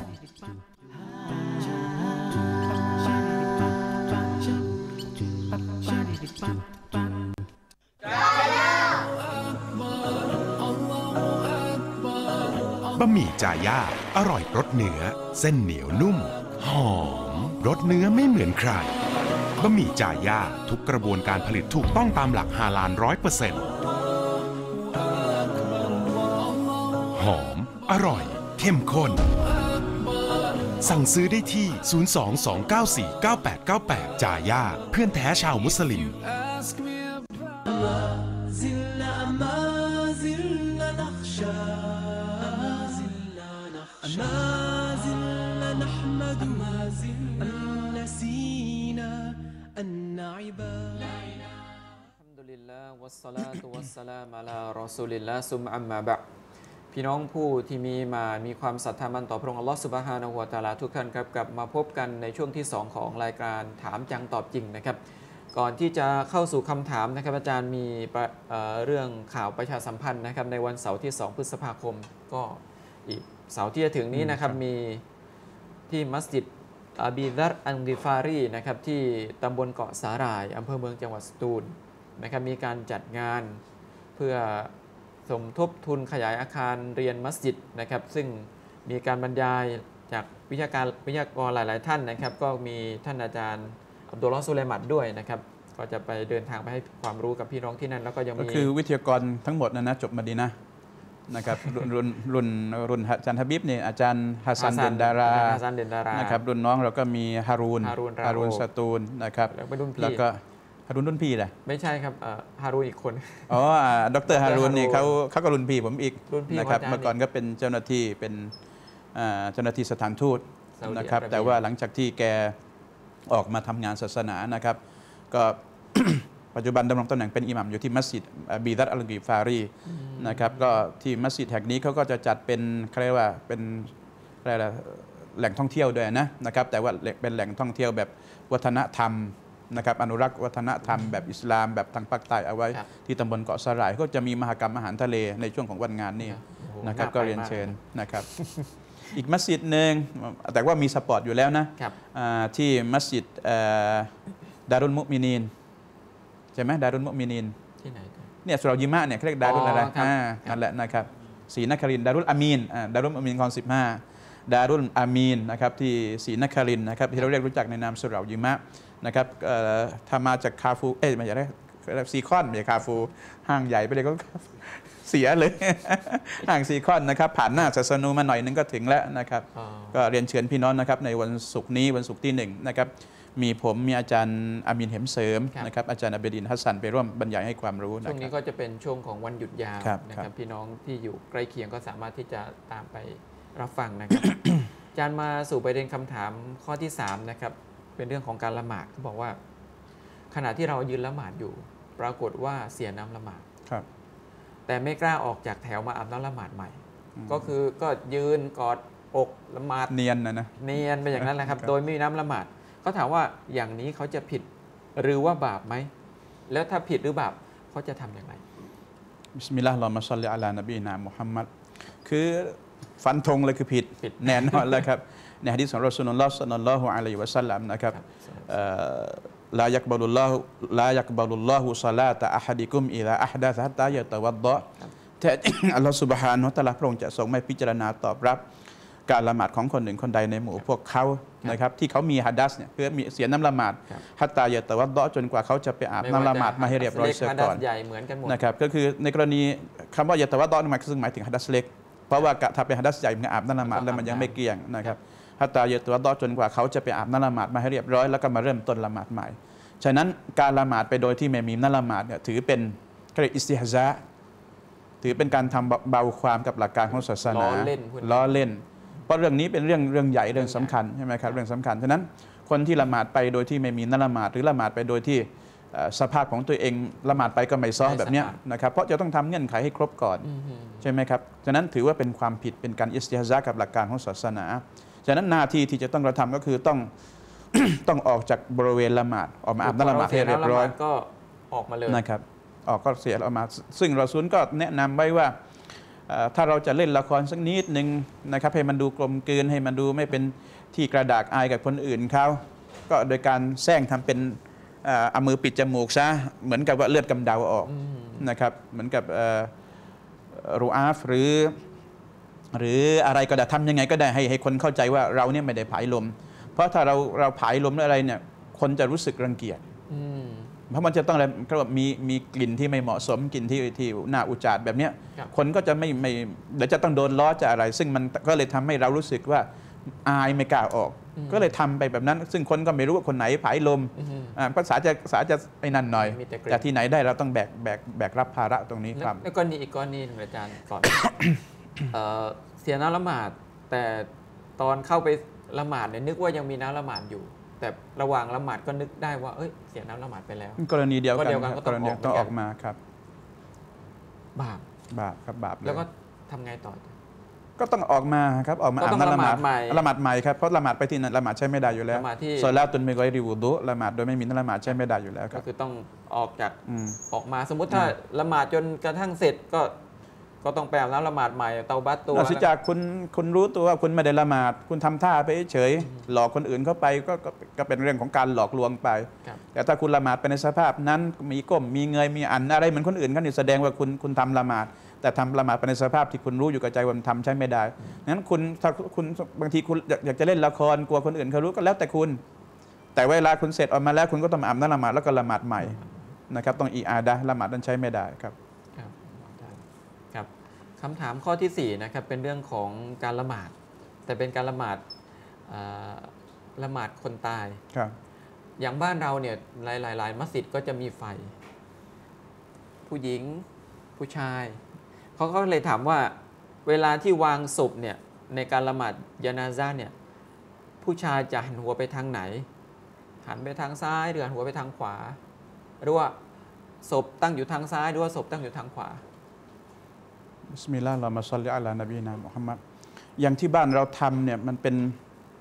บะหมี่จ่าย่าอร่อยรสเนื้อเส้นเหนียวนุ่มหอมรสเนื้อไม่เหมือนใครบะหมี่จ่าย่าทุกกระบวนการผลิตถูกต้องตามหลักฮาลาล ร้อยเปอร์เซ็นต์ หอมอร่อยเข้มข้นสั่งซื้อได้ที่ ศูนย์ สอง สอง เก้า สี่ เก้า แปด เก้า แปด จ่าย่าเพื่อนแท้ชาวมุสลิมวัสสลาตุวัสสลามอะลารอซูลิลลาฮ์ซุมอัมมาบะพี่น้องผู้ที่มีมามีความศรัทธามันต่อพระองค์อัลลอฮฺซุบฮานะฮูวะตะอาลาทุกท่านครับกลับมาพบกันในช่วงที่สองของรายการถามจังตอบจริงนะครับก่อนที่จะเข้าสู่คำถามนะครับอาจารย์มีเอ่อเรื่องข่าวประชาสัมพันธ์นะครับในวันเสาร์ที่สองพฤษภาคมก็อีกเสาร์ที่จะถึงนี้นะครับมีที่มัสยิดอาบีดัรอันดิฟารีนะครับที่ตำบลเกาะสาหร่ายอำเภอเมืองจังหวัดสตูลนะครับมีการจัดงานเพื่อสมทบทุนขยายอาคารเรียนมัสยิดนะครับซึ่งมีการบรรยายจากวิทยาการวิทยากรหลายๆท่านนะครับก็มีท่านอาจารย์อับดุลลอฮ์ซุลัยมัดด้วยนะครับก็จะไปเดินทางไปให้ความรู้กับพี่น้องที่นั่นแล้วก็ยังมีก็คือวิทยากรทั้งหมดนะนะจบมะดีนะห์นะครับรุ่นรุ่นรุ่นรุ่นอาจารย์ฮะบิบเนี่ยอาจารย์ฮัสซันเดนดารานะครับรุ่นน้องเราก็มีฮารูนฮารูนสตูลนะครับแล้วก็ฮารุนรุ่นพี่แหละไม่ใช่ครับฮารุนอีกคนอ๋อดรฮารุนนี่เขาเขาก็รุ่นพี่ผมอีกนะครับเมื่อก่อนก็เป็นเจ้าหน้าที่เป็นเจ้าหน้าที่สถานทูตนะครับแต่ว่าหลังจากที่แกออกมาทำงานศาสนานะครับก็ ปัจจุบันดำรงตำแหน่งเป็นอิหมัมอยู่ที่มัสยิดบีดัรอัลกิฟารีนะครับก็ที่มัสยิดแห่งนี้เขาก็จะจัดเป็นเรียกว่าเป็นอะไรล่ะแหล่งท่องเที่ยวด้วยนะนะครับแต่ว่าเป็นแหล่งท่องเที่ยวแบบวัฒนธรรมนะครับอนุรักษ์วัฒนธรรมแบบอิสลามแบบทางภาคใต้เอาไว้ที่ตำบลเกาะสลายก็จะมีมหกรรมอาหารทะเลในช่วงของวันงานนี้นะครับก็เรียนเชิญนะครับ อีกมัสยิดหนึ่งแต่ว่ามีสปอร์ตอยู่แล้วนะที่มัสยิดดารุลมุมินีนใช่ไหมดารุลมุมินีนที่ไหนเนี่ยสุรายิมะเนี่ยเรียกดารุลอะไรนั่นแหละนะครับศรีนครินทร์ดารุลอามีนดารุลมุมินีนคลองสิบห้าดารุลอามีนนะครับที่ศรีนครินทร์นะครับที่เราเรียกรู้จักในนามสุรายิมะนะครับถ้ามาจากคาฟูเอ๊ะไม่ใช่ได้ซีคอนไม่ใช่คาฟูห้างใหญ่ไปเลยก็เสียเลยห่างซีคอนนะครับผ่านหน้าศาสนูมาหน่อยนึงก็ถึงแล้วนะครับก็เรียนเชิญพี่น้องนะครับในวันศุกร์นี้วันศุกร์ที่หนึ่งนะครับมีผมมีอาจารย์อามินเหมเสริมนะครับอาจารย์อเบดินฮัสซันไปร่วมบรรยายให้ความรู้ช่วงนี้ก็จะเป็นช่วงของวันหยุดยาวนะครับพี่น้องที่อยู่ใกล้เคียงก็สามารถที่จะตามไปรับฟังนะครับ อาจารย์มาสู่ประเด็นคำถามข้อที่สามนะครับเป็นเรื่องของการละหมาดเขาบอกว่าขณะที่เรายืนละหมาดอยู่ปรากฏว่าเสียน้ำละหมาดแต่ไม่กล้าออกจากแถวมาอาบน้ำละหมาดใหม่ก็คือก็ยืนกอดอกละหมาดเนียนนะนะเนียนไปอย่างนั้นแหละครับโดยไม่มีน้ำละหมาดเขาถามว่าอย่างนี้เขาจะผิดหรือว่าบาปไหมแล้วถ้าผิดหรือบาปเขาจะทำอย่างไรบิสมิลลาฮิรเราะห์มาศ็อลลิอะลา นบีนามุฮัมมัดคือฟันธงเลยคือผิดแน่นอนแล้วครับในหะดีษของรอซูลุลลอฮ์ ศ็อลลัลลอฮุอะลัยฮิวะซัลลัมนะครับลายักบัลุลลอฮุลายักบัลุลลอฮุศอลาตะอะฮัดิกุมอิซาอะฮดะซะฮัตตายะตะวัดฎอแท้จริงอัลลอฮฺซุบฮานะฮูวะตะอาลาพระองค์จะทรงไม่พิจารณาตอบรับการละหมาดของคนหนึ่งคนใดในหมู่พวกเขานะครับที่เขามีฮัดัสเนี่ยเพื่อมีเสียน้ำละหมาดฮัตตายะตะวัดฎอจนกว่าเขาจะไปอาบน้ำละหมาดมาให้เรียบร้อยเสียก่อนนะครับก็คือในกรณีคำว่ายะตะวัดฎอหมายถึงหมายถึงฮัดัสเล็กเพราะว่าถ้าเป็นฮัดัสใหญ่มันอาบน้ำละหมาดแล้วมันยังไม่เกลี้ยงนะครับฮัตตายะตะวัดฎอจนกว่าเขาจะไปอาบน้ำละหมาดมาให้เรียบร้อยแล้วก็มาเริ่มต้นละหมาดใหม่ฉะนั้นการละหมาดไปโดยที่ไม่มีน้ำละหมาดเนี่ยถือเป็นเรียกอิสติฮซาถือเป็นการทำเบาความกับหลักการของศาสนาล้อเล่นล้อเล่นเพราะเรื่องนี้เป็นเรื่องเรื่องใหญ่เรื่องสำคัญใช่ไหมครับเรื่องสำคัญฉะนั้นคนที่ละหมาดไปโดยที่ไม่มีน้ำละหมาดหรือละหมาดไปโดยที่สภาพของตัวเองละหมาดไปก็ไม่ซ้อแบบนี้นะครับเพราะจะต้องทำเงื่อนไขให้ครบก่อนใช่ไหมครับฉะนั้นถือว่าเป็นความผิดเป็นการอิสติฮซากับหลักการของศาสนาฉะนั้นหน้าที่ที่จะต้องกระทำก็คือต้องต้องออกจากบริเวณละหมาดออกมาอาบน้ำละหมาดให้เรียบร้อยก็ออกมาเลยนะครับออกก็เสียละหมาดซึ่งรอซูลก็แนะนำไว้ว่าถ้าเราจะเล่นละครสักนิดหนึ่งนะครับให้มันดูกลมกลืนให้มันดูไม่เป็นที่กระดากอายกับคนอื่นเขาก็โดยการแซงทำเป็นเอามือปิดจมูกซะเหมือนกับว่าเลือดกำเดาออกนะครับเหมือนกับรูอาฟหรือหรืออะไรก็ได้ทำยังไงก็ได้ให้ให้คนเข้าใจว่าเราเนี่ยไม่ได้ผายลมเพราะถ้าเราเราผายลมหรืออะไรเนี่ยคนจะรู้สึกรังเกียจเพราะมันจะต้องอะไรก็มีมีกลิ่นที่ไม่เหมาะสมกลิ่นที่ที่น่าอุจจาระแบบนี้คนก็จะไม่ไม่เดี๋ยวจะต้องโดนล้อจะอะไรซึ่งมันก็เลยทำให้เรารู้สึกว่าอายไม่กล้าออกก็เลยทำไปแบบนั้นซึ่งคนก็ไม่รู้ว่าคนไหนผายลมภาษาจะภาษาจะไอ้นั่นหน่อยแต่ที่ไหนได้เราต้องแบกแบกแบกรับภาระตรงนี้ครับแล้วก็นี่อีกกรณีนึงอาจารย์ก่อนเสียน้ำละหมาดแต่ตอนเข้าไปละหมาดเนี่ยนึกว่ายังมีน้ำละหมาดอยู่แต่ระหว่างละหมาดก็นึกได้ว่าเอ้ยเสียน้ำละหมาดไปแล้วกรณีเดียวกันก็ต้องต้องออกมาครับบาปบาปครับบาปแล้วก็ทำไงต่อก็ต้องออกมาครับออกมาอาบน้ำละหมาดใหม่ละหมาดใหม่ครับเพราะละหมาดไปที่นั่นละหมาดใช้ไม่ได้อยู่แล้วโซลาตุนไม่ก้อยริวูดุละหมาดโดยไม่มีน้ำละหมาดใช้ไม่ได้อยู่แล้วก็คือต้องออกจากออกมาสมมุติถ้าละหมาดจนกระทั่งเสร็จก็ก็ต้องแปลน้ำละหมาดใหม่เตาบัตตัวนอกจากคุณคุณรู้ตัวว่าคุณไม่ได้ละหมาดคุณทำท่าไปเฉยหลอกคนอื่นเข้าไปก็ก็เป็นเรื่องของการหลอกลวงไปแต่ถ้าคุณละหมาดไปในสภาพนั้นมีก้มมีเงยมีอันอะไรเหมือนคนอื่นเขานี่แสดงว่าคุณคุณทำละหมาดแต่ทำละหมาดไปในสภาพที่คุณรู้อยู่กับใจว่ามันทำใช้ไม่ได้งั้นคุณถ้าคุณบางทีคุณอยากจะเล่นละครกลัวคนอื่นเขารู้ก็แล้วแต่คุณแต่เวลาคุณเสร็จออกมาแล้วคุณก็ต้องอาบน้ำละหมาดแล้วก็ละหมาดใหม่นะครับต้องอีอาดะละหมาดนั้นใช้ไม่ได้ครับคำถามข้อที่สี่นะครับเป็นเรื่องของการละหมาดแต่เป็นการละหมาดละหมาดคนตายอย่างบ้านเราเนี่ยหลายๆหลายมัสยิดก็จะมีไฟผู้หญิงผู้ชายเขาก็เลยถามว่าเวลาที่วางศพเนี่ยในการละหมาดยานาซาเนี่ยผู้ชายจะหันหัวไปทางไหนหันไปทางซ้ายหรือหันหัวไปทางขวาหรือว่าศพตั้งอยู่ทางซ้ายหรือว่าศพตั้งอยู่ทางขวาบิสมิลลาฮิรเราะห์มาศ็อลลิอะลานบีนามุฮัมมัดอย่างที่บ้านเราทำเนี่ยมันเป็น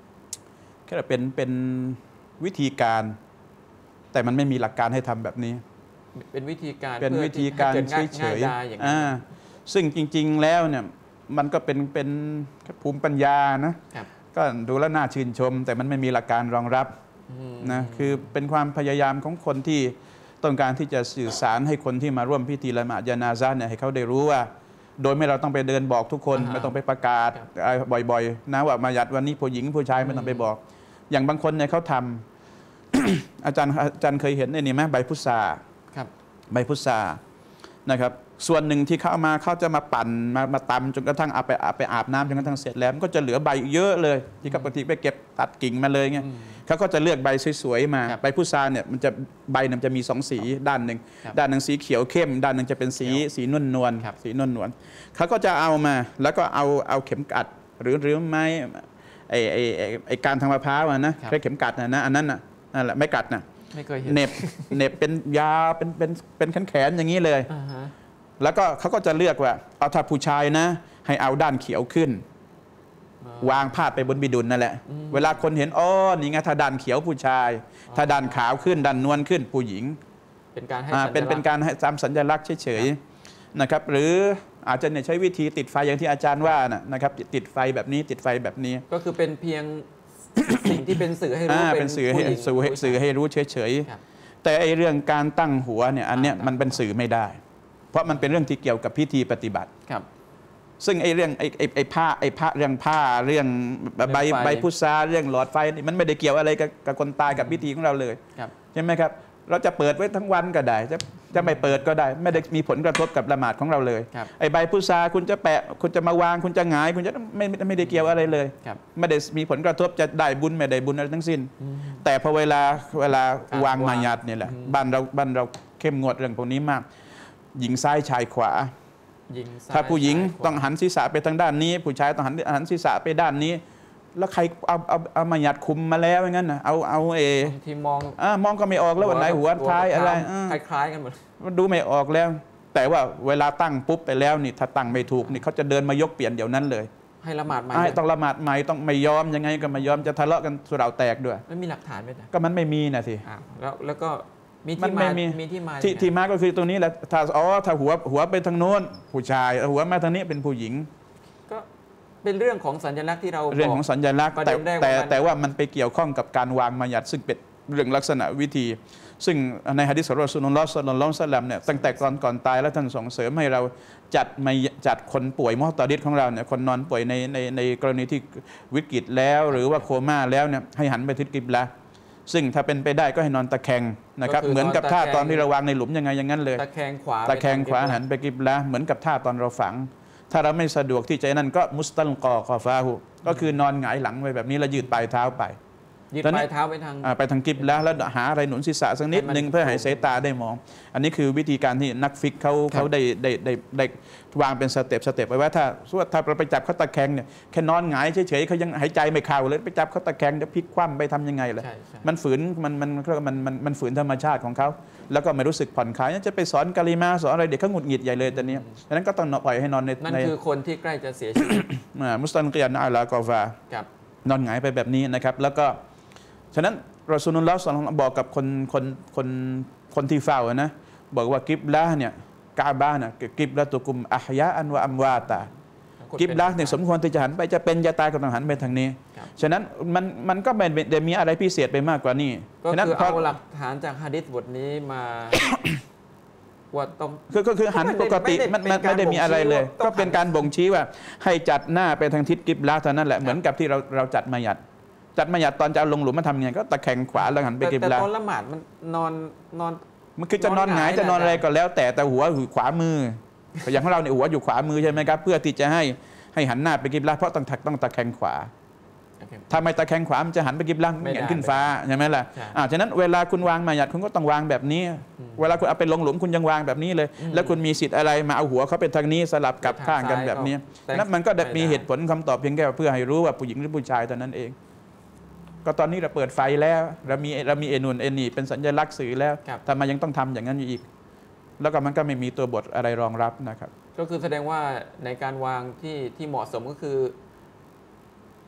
แค่เป็นเป็นวิธีการแต่มันไม่มีหลักการให้ทำแบบนี้เป็นวิธีการเป็นวิธีการเฉยๆอ่าซึ่งจริงๆแล้วเนี่ยมันก็เป็นเป็นภูมิปัญญานะก็ดูแล้วน่าชื่นชมแต่มันไม่มีหลักการรองรับนะคือเป็นความพยายามของคนที่ต้องการที่จะสื่อสารให้คนที่มาร่วมพิธีละหมาดญะนาซะห์เนี่ยให้เขาได้รู้ว่าโดยไม่เราต้องไปเดินบอกทุกคนไม่ต้องไปประกาศบ่อยๆนะว่ามายัดวันนี้ผู้หญิงผู้ชายไม่ต้องไปบอกอย่างบางคนเนี่ยเขาทำ อาจารย์อาจารย์เคยเห็นนี่ไหมใบพุทราใบพุทรานะครับส่วนหนึ่งที่เขาเอามาเขาจะมาปั่นมามาตำจนกระทั่งเอาไปเอาไปอาบน้ำจนกระทั่งเสร็จแล้วมันก็จะเหลือใบเยอะเลยที่เขาปกติไปเก็บตัดกิ่งมาเลยไงเขาก็จะเลือกใบสวยๆมาใบพุทราเนี่ยมันจะใบมันจะมีสองสีด้านหนึ่งด้านหนึ่งสีเขียวเข้มด้านหนึ่งจะเป็นสีสีนวลนวลสีนวลนวลเขาก็จะเอามาแล้วก็เอาเอาเข็มกัดหรือหรือไม้ไอ้ไอ้ไอ้การทางมะพร้าวนะใช้เข็มกัดนะนะอันนั้นน่ะนั่นแหละไม่กัดนะไม่เคยเห็นเน็บเน็บเป็นยาวเป็นเป็นเป็นแขนๆอย่างนี้เลยแล้วก็เขาก็จะเลือกว่าเอาถ้าผู้ชายนะให้เอาด้านเขียวขึ้นวางพาดไปบนบิดุลนั่นแหละเวลาคนเห็นอ๋อนี่ไงถ้าด้านเขียวผู้ชายถ้าด้านขาวขึ้นด้านนวลขึ้นผู้หญิงเป็นการให้เป็นเป็นการให้ตามสัญลักษณ์เฉยๆนะครับหรืออาจจะใช้วิธีติดไฟอย่างที่อาจารย์ว่านะครับติดไฟแบบนี้ติดไฟแบบนี้ก็คือเป็นเพียงสิ่งที่เป็นสื่อให้รู้เป็นสื่อให้สื่อให้รู้เฉยๆแต่ไอ้เรื่องการตั้งหัวเนี่ยอันเนี้ยมันเป็นสื่อไม่ได้เพราะมันเป็นเรื่องที่เกี่ยวกับพิธีปฏิบัติครับซึ่งไอ้เรื่องไอ้ไอ้ไอ้ผ้าไอ้ผ้าเรื่องผ้าเรื่องใบใบพุทราเรื่องหลอดไฟนี่มันไม่ได้เกี่ยวอะไรกับกับคนตายกับพิธีของเราเลยใช่ไหมครับเราจะเปิดไว้ทั้งวันก็ได้จะจะไม่เปิดก็ได้ไม่ได้มีผลกระทบกับละหมาดของเราเลยไอ้ใบพุทราคุณจะแปะคุณจะมาวางคุณจะหงายคุณจะไม่ไม่ได้เกี่ยวอะไรเลยไม่ได้มีผลกระทบจะได้บุญไม่ได้บุญอะไรทั้งสิ้นแต่พอเวลาเวลาวางมายัดเนี่ยแหละบ้านเราบ้านเราเข้มงวดเรื่องพวกนี้มากหญิงซ้ายชายขวาถ้าผู้หญิงต้องหันศีรษะไปทางด้านนี้ผู้ชายต้องหันหันศีรษะไปด้านนี้แล้วใครเอาเอาเอามายัดคุมมาแล้วอย่างนั้นนะเอาเอาเอที่มองอ่ามองก็ไม่ออกแล้ววันไหนหัวท้ายอะไรคล้ายๆกันหมดมันดูไม่ออกแล้วแต่ว่าเวลาตั้งปุ๊บไปแล้วนี่ถ้าตั้งไม่ถูกนี่เขาจะเดินมายกเปลี่ยนเดี๋ยวนั้นเลยให้ละหมาดใหม่ต้องละหมาดใหม่ต้องไม่ยอมยังไงก็ไม่ยอมจะทะเลาะกันสุราแตกด้วยไม่มีหลักฐานไหมก็มันไม่มีนะสิแล้วแล้วก็มีที่มามีที่มาที่ที่มาก็คือตรงนี้แหละถ้าอ๋อถ้าหัวหัวไปทางโน้นผู้ชายหัวมาทางนี้เป็นผู้หญิงก็เป็นเรื่องของสัญลักษณ์ที่เราเรื่องของสัญลักษณ์แต่แต่แต่ว่ามันไปเกี่ยวข้องกับการวางมายัดซึ่งเป็นเรื่องลักษณะวิธีซึ่งในหะดีษของรอซูลุลลอฮ์ ศ็อลลัลลอฮุอะลัยฮิวะซัลลัมเนี่ยตั้งแต่ก่อนก่อนตายแล้วท่านส่งเสริมให้เราจัดมาจัดคนป่วยมุอ์ตะริดของเราเนี่ยคนนอนป่วยในในในกรณีที่วิกฤตแล้วหรือว่าโคม่าแล้วเนี่ยให้หันไปทิศกิบละห์ซึ่งถ้าเป็นไปได้ก็ให้นอนตะแคงนะครับเหมือนกับท่าตอนที่เราวางในหลุมยังไงอย่างนั้นเลยตะแคงขวาตะแคงขวาหันไปกิบละห์เหมือนกับท่าตอนเราฝังถ้าเราไม่สะดวกที่จะนั่นก็มุสตัลกอคอฟาหูก็คือนอนหงายหลังไว้แบบนี้แล้วยืดปลายเท้าไปยืดปลายเท้าไปทางไปทางกิบละห์แล้วหาอะไรหนุนศีรษะสักนิดนึงเพื่อให้สายตาได้มองอันนี้คือวิธีการที่นักฟิกเขาเขาได้ได้ได้ได้วางเป็นสเต็ปสเต็ปไว้ว่าถ้าสมมติถ้าเราไปจับเขาตะแคงเนี่ยแค่นอนหงายเฉยๆเขายังหายใจไม่เข้าเลยไปจับเขาตะแคงจะพลิกคว่ำไปทำยังไงล่ะมันฝืนมันมันมันมันมันฝืนธรรมชาติของเขาแล้วก็ไม่รู้สึกผ่อนคลายจะไปสอนกะลิมาสอนอะไรเด็กเขาหงุดหงิดใหญ่เลยตอนนี้ดังนั้นก็ต้องปล่อยให้นอนในนั่นคือคนที่ใกล้จะเสียชีวิตมุสตันกิยันอัลากอฟานอนหงายไปแบบนี้นะครับแล้วก็ฉะนั้นรอซูลุลลอฮ์ ศ็อลลัลลอฮุอะลัยฮิวะซัลลัมบอกกับคนคนคนคนที่เฝ้านะบอกว่ากิบละห์เนี่ยกะอ์บะห์น่ะกิบละตุกุมอะฮยาอันวะอัมวาตากิบละห์เนี่ยสมควรที่จะหันไปจะเป็นจะตายก็ต้องหันไปทางนี้ฉะนั้นมันมันก็ไม่ได้มีอะไรพิเศษไปมากกว่านี้ก็คือเอาหลักฐานจากหะดีษบทนี้มาว่าต้องคือก็คือหันปกติมันมันไม่ได้มีอะไรเลยก็เป็นการบ่งชี้ว่าให้จัดหน้าไปทางทิศกิบละห์เท่านั้นแหละเหมือนกับที่เราเราจัดมายัดจัดมาหยัดตอนจะเอาลงหลุมมาทำยังไงก็ตะแคงขวาแล้วหันไปกิบละห์แต่ตอนละหมาดมันนอนนอนมันคือจะนอนหงายจะนอนอะไรก็แล้วแต่แต่หัวอยู่ขวามืออย่างของเราเนี่ยหัวอยู่ขวามือใช่ไหมครับเพื่อที่จะให้ให้หันหน้าไปกิบละห์เพราะต้องถักต้องตะแคงขวาถ้าไม่ตะแคงขวามันจะหันไปกิบละห์เหงียนขึ้นฟ้าใช่ไหมล่ะอ่าฉะนั้นเวลาคุณวางมาหยัดคุณก็ต้องวางแบบนี้เวลาคุณเอาไปลงหลุมคุณยังวางแบบนี้เลยแล้วคุณมีสิทธิ์อะไรมาเอาหัวเขาเป็นทางนี้สลับกับข้างกันแบบนี้นั้นมันก็มีเหตุผลคำตอบเพียงแค่เพื่อให้รู้ว่าผู้หญิงหรือผู้ชายเท่านั้นเองก็ตอนนี้เราเปิดไฟแล้วเรามีเรามีเอนุนเอนี่เป็นสัญลักษณ์สื่อแล้วทำไมยังต้องทำอย่างนั้นอยู่อีกแล้วก็มันก็ไม่มีตัวบทอะไรรองรับนะครับก็คือแสดงว่าในการวางที่ที่เหมาะสมก็คือ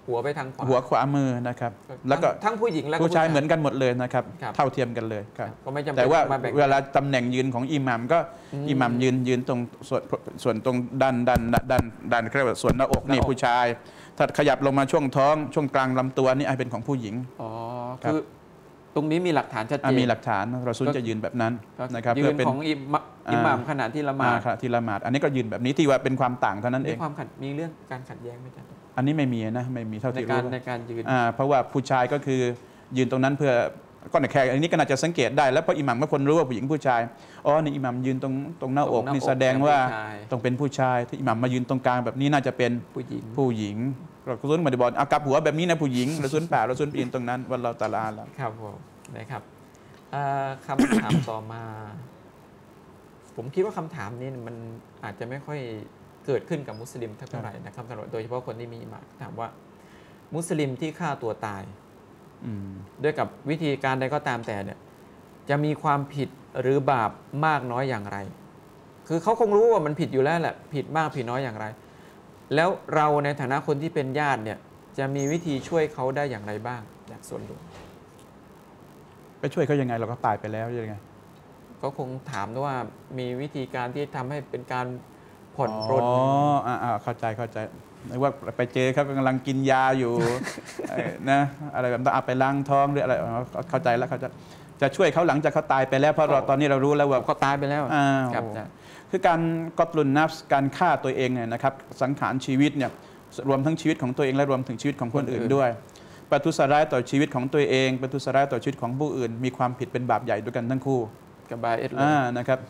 หัวไปทางขวาหัวขวามือนะครับแล้วก็ทั้งผู้หญิงและผู้ชายเหมือนกันหมดเลยนะครับเท่าเทียมกันเลยครับแต่ว่าเวลาตำแหน่งยืนของอิหม่ามก็อิหม่ามยืนยืนตรงส่วนส่วนตรงด้านด้านด้านด้านเรียกว่าส่วนหน้าอกนี่ผู้ชายถ้าขยับลงมาช่วงท้องช่วงกลางลำตัวนี่ไอเป็นของผู้หญิงอ๋อคือตรงนี้มีหลักฐานชัดเจนมีหลักฐานเราซุนจะยืนแบบนั้นนะครับยืนของอิหม่ามขณะที่ละหมาดขณะที่ละหมาดอันนี้ก็ยืนแบบนี้ที่ว่าเป็นความต่างเท่านั้นเองมีความขัดมีเรื่องการขัดแย้งไหมจ๊ะอันนี้ไม่มีนะไม่มีเท่าที่รู้ในการยืนเพราะว่าผู้ชายก็คือยืนตรงนั้นเพื่อก็ในแขกอันนี้ก็น่าจะสังเกตได้แล้วเพราะอิหม่ามเมื่อคนรู้ว่าผู้หญิงผู้ชายอ๋อนี่อิหม่ามยืนตรงตรงหน้าอกนี่แสดงว่าต้องเป็นผู้ชายที่อิหม่ามมายืนตรงกลางแบบนี้น่าจะเป็นผู้หญิงผู้หญิงเราซุนมาได้บอกเอากลับหัวแบบนี้นะผู้หญิงเราซุนป่าเราซุนปีนตรงนั้นวันเราตาลาแล้วครับผมนะครับคำถามต่อมาผมคิดว่าคำถามนี้มันอาจจะไม่ค่อยเกิดขึ้นกับมุสลิมเท่าไหร่นะครับโดยเฉพาะคนที่มีอิหม่ามถามว่ามุสลิมที่ฆ่าตัวตายด้วยกับวิธีการใดก็ตามแต่เนี่ยจะมีความผิดหรือบาปมากน้อยอย่างไรคือเขาคงรู้ว่ามันผิดอยู่แล้วแหละผิดมากผิดน้อยอย่างไรแล้วเราในฐานะคนที่เป็นญาติเนี่ยจะมีวิธีช่วยเขาได้อย่างไรบ้างจากส่วนรวมไปช่วยเขายังไงเราก็ตายไปแล้วยังไงก็คงถามว่ามีวิธีการที่ทำให้เป็นการผ่อนปรนอ๋ออ่าเข้าใจเข้าใจว่าไปเจอเขากำลังกินยาอยู่ นะอะไรแบบต้องเอาไปล้างท้องหรืออะไรเข้าใจแล้วเขาจะจะช่วยเขาหลังจากเขาตายไปแล้วเพราะเราตอนนี้เรารู้แล้วว่าเขาตายไปแล้วครับคือการกอบลุนนัฟการฆ่าตัวเองเนี่ยนะครับสังขารชีวิตเนี่ยรวมทั้งชีวิตของตัวเองและรวมถึงชีวิตของคนอื่นด้วยประทุษร้ายต่อชีวิตของตัวเองประทุษร้ายต่อชีวิตของผู้อื่นมีความผิดเป็นบาปใหญ่ด้วยกันทั้งคู่กับบาเอสเลยนะครับ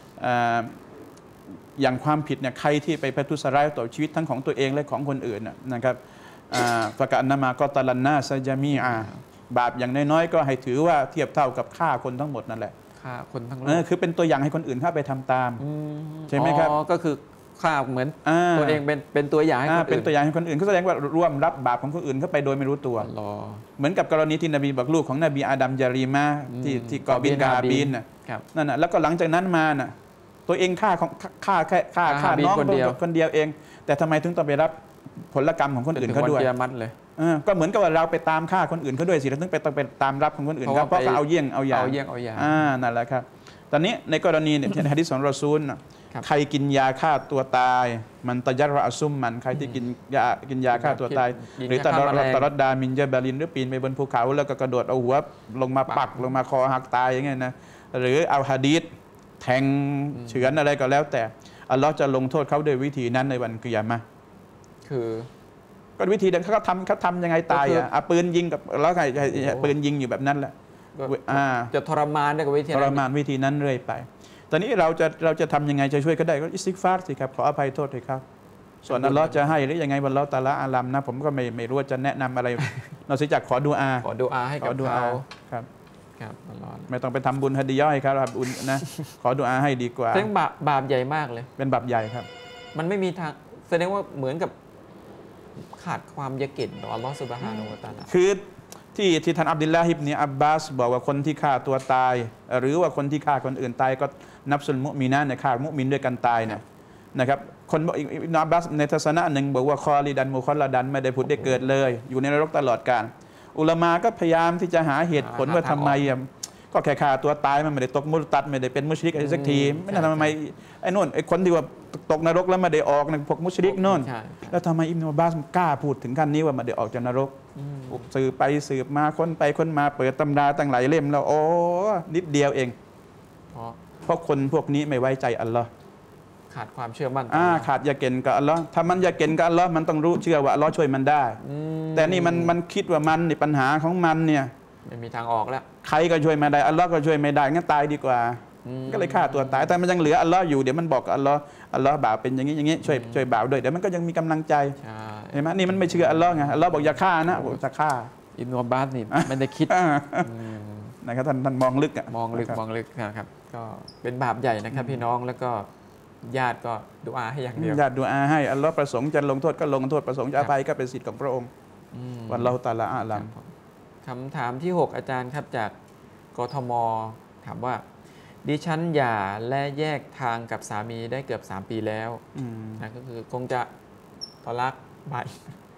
อย่างความผิดเนี่ยใครที่ไปประทุษร้ายต่อชีวิตทั้งของตัวเองและของคนอื่นนะครับประกาศนามาก็ตะลันนาซะจามีอาบาปอย่างน้อยๆก็ให้ถือว่าเทียบเท่ากับฆ่าคนทั้งหมดนั่นแหละฆ่าคนทั้งโลกคือเป็นตัวอย่างให้คนอื่นเข้าไปทำตามใช่ไหมครับอ๋อก็คือฆ่าเหมือนตัวเองเป็นเป็นตัวอย่างให้คนอื่นเป็นตัวอย่างให้คนอื่นเขาแสดงว่าร่วมรับบาปของคนอื่นเข้าไปโดยไม่รู้ตัวเหมือนกับกรณีที่นบีบอกลูกของนบีอาดัมยารีมาที่ที่กอบินกาบินนั่นน่ะแล้วก็หลังจากนั้นมาน่ะตัวเองฆ่าของฆ่าแค่ฆ่าฆ่าน้องคนเดียวคนเดียวเองแต่ทำไมถึงต้องไปรับผลกรรมของคนอื่นเขาด้วยเลยก็เหมือนกับว่าเราไปตามฆ่าคนอื่นเขาด้วยสิเราต้องไปต้องไปตามรับของคนอื่นเขาเพราะเขาเอาเยี่ยงเอาอย่างเอาเยี่ยงเอาอย่างนั่นแหละครับตอนนี้ในกรณีเนี่ยในหะดีษของรอซูลใครกินยาฆ่าตัวตายมันตะยัรอซุมมันใครที่กินยากินยาฆ่าตัวตายหรือตะรอดตะรอดดามินเจบาลินหรือปีนไปบนภูเขาแล้วก็กระโดดเอาหัวลงมาปักลงมาคอหักตายอย่างเงี้ยนะหรือเอาหะดีษแทงเฉือนอะไรก็แล้วแต่อัลลอฮ์จะลงโทษเขาด้วยวิธีนั้นในวันกิยามะห์คือก็วิธีนั้นเขาทำเขาทำยังไงตายอ่ะเอาปืนยิงกับแล้วใครปืนยิงอยู่แบบนั้นแหละจะทรมานได้กับวิธีทรมานวิธีนั้นเรื่อยไปตอนนี้เราจะเราจะทำยังไงจะช่วยเขาได้ก็อิสติฆฟารสิครับขออภัยโทษให้เขาส่วนอัลลอฮ์จะให้หรือยังไงวันเราตะละอาลัมนะผมก็ไม่ไม่รู้จะแนะนำอะไรนอกจากขอดุอาขอดุอาให้กับเขาครับไม่ต้องไปทำบุญฮะดีย่อยครับบุญนะขอดุอาให้ดีกว่าเรื่องบาปบาปใหญ่มากเลยเป็นบาปใหญ่ครับมันไม่มีทางแสดงว่าเหมือนกับขาดความยะเก็นต่ออัลลอฮฺซุบฮานะฮูวะตะอาลาคือที่ที่ท่านอับดุลลาฮิบเนอับบาสบอกว่าคนที่ฆ่าตัวตายหรือว่าคนที่ฆ่าคนอื่นตายก็นับสุลมุมินะเนี่ยฆ่ามุมินด้วยกันตายเนี่ยนะครับคนบอกอิบนุอับบาสในทัศนะหนึ่งบอกว่าคอลิดันมุคอลลาดันไม่ได้ผุดได้เกิดเลยอยู่ในนรกตลอดกาลอุลามะก็พยายามที่จะหาเหตุผลว่าทำไมก็แค่ฆ่าตัวตายมันไม่ได้ตกมุตัดไม่ได้เป็นมุชริกอะไรสักทีไม่น่าทำไมไอ้นู่นไอ้คนที่ว่าตกนรกแล้วไม่ได้ออกนะพวกมุชริกนู่นแล้วทำไมอิบนุอับบาสกล้าพูดถึงขั้นนี้ว่าไม่ได้ออกจากนรกสืบไปสืบมาค้นไปค้นมาเปิดตำราตั้งหลายเล่มแล้วโอ้นิดเดียวเองเพราะคนพวกนี้ไม่ไว้ใจอัลลอฮ์ขาดความเชื่อมั่นอ่าขาดยาเกนกับอัลลอฮ์ถ้ามันยาเกนกับอัลลอฮ์มันต้องรู้เชื่อว่าอัลลอฮ์ช่วยมันได้แต่นี่มันมันคิดว่ามันนี่ปัญหาของมันเนี่ยไม่มีทางออกแล้วใครก็ช่วยไม่ได้อัลลอฮ์ก็ช่วยไม่ได้งั้นตายดีกว่าก็เลยฆ่าตัวตายแต่มันยังเหลืออัลลอฮ์อยู่เดี๋ยวมันบอกอัลลอฮ์อัลลอฮ์บ่าวเป็นอย่างนี้อย่างนี้ช่วยช่วยบ่าวด้วยเดี๋ยวมันก็ยังมีกำลังใจเห็นไหมนี่มันไม่เชื่ออัลลอฮ์ไงอัลลอฮ์บอกอย่าฆ่านะบอกจะฆ่าอิบนุอับบาสนี่ไม่ได้คิดนะครับท่านท่านมองลึกอ่ะมองลึกมองลึกนะครับก็เป็นบาปใหญ่นะครับพี่น้องแล้วก็ญาติก็ดุอาให้อย่างเดียวญาติดุอาให้อัลลอฮ์ประสงค์จะลงโทษก็ลงโทษประสงค์จะอภัยก็เป็นสิทธิ์ของพระองค์วันเราตะละอาลัมคำถามที่หกอาจารย์ครับจากกทมถามว่าดิฉันหย่าและแยกทางกับสามีได้เกือบสามปีแล้วนะก็คือคงจะตอลักไป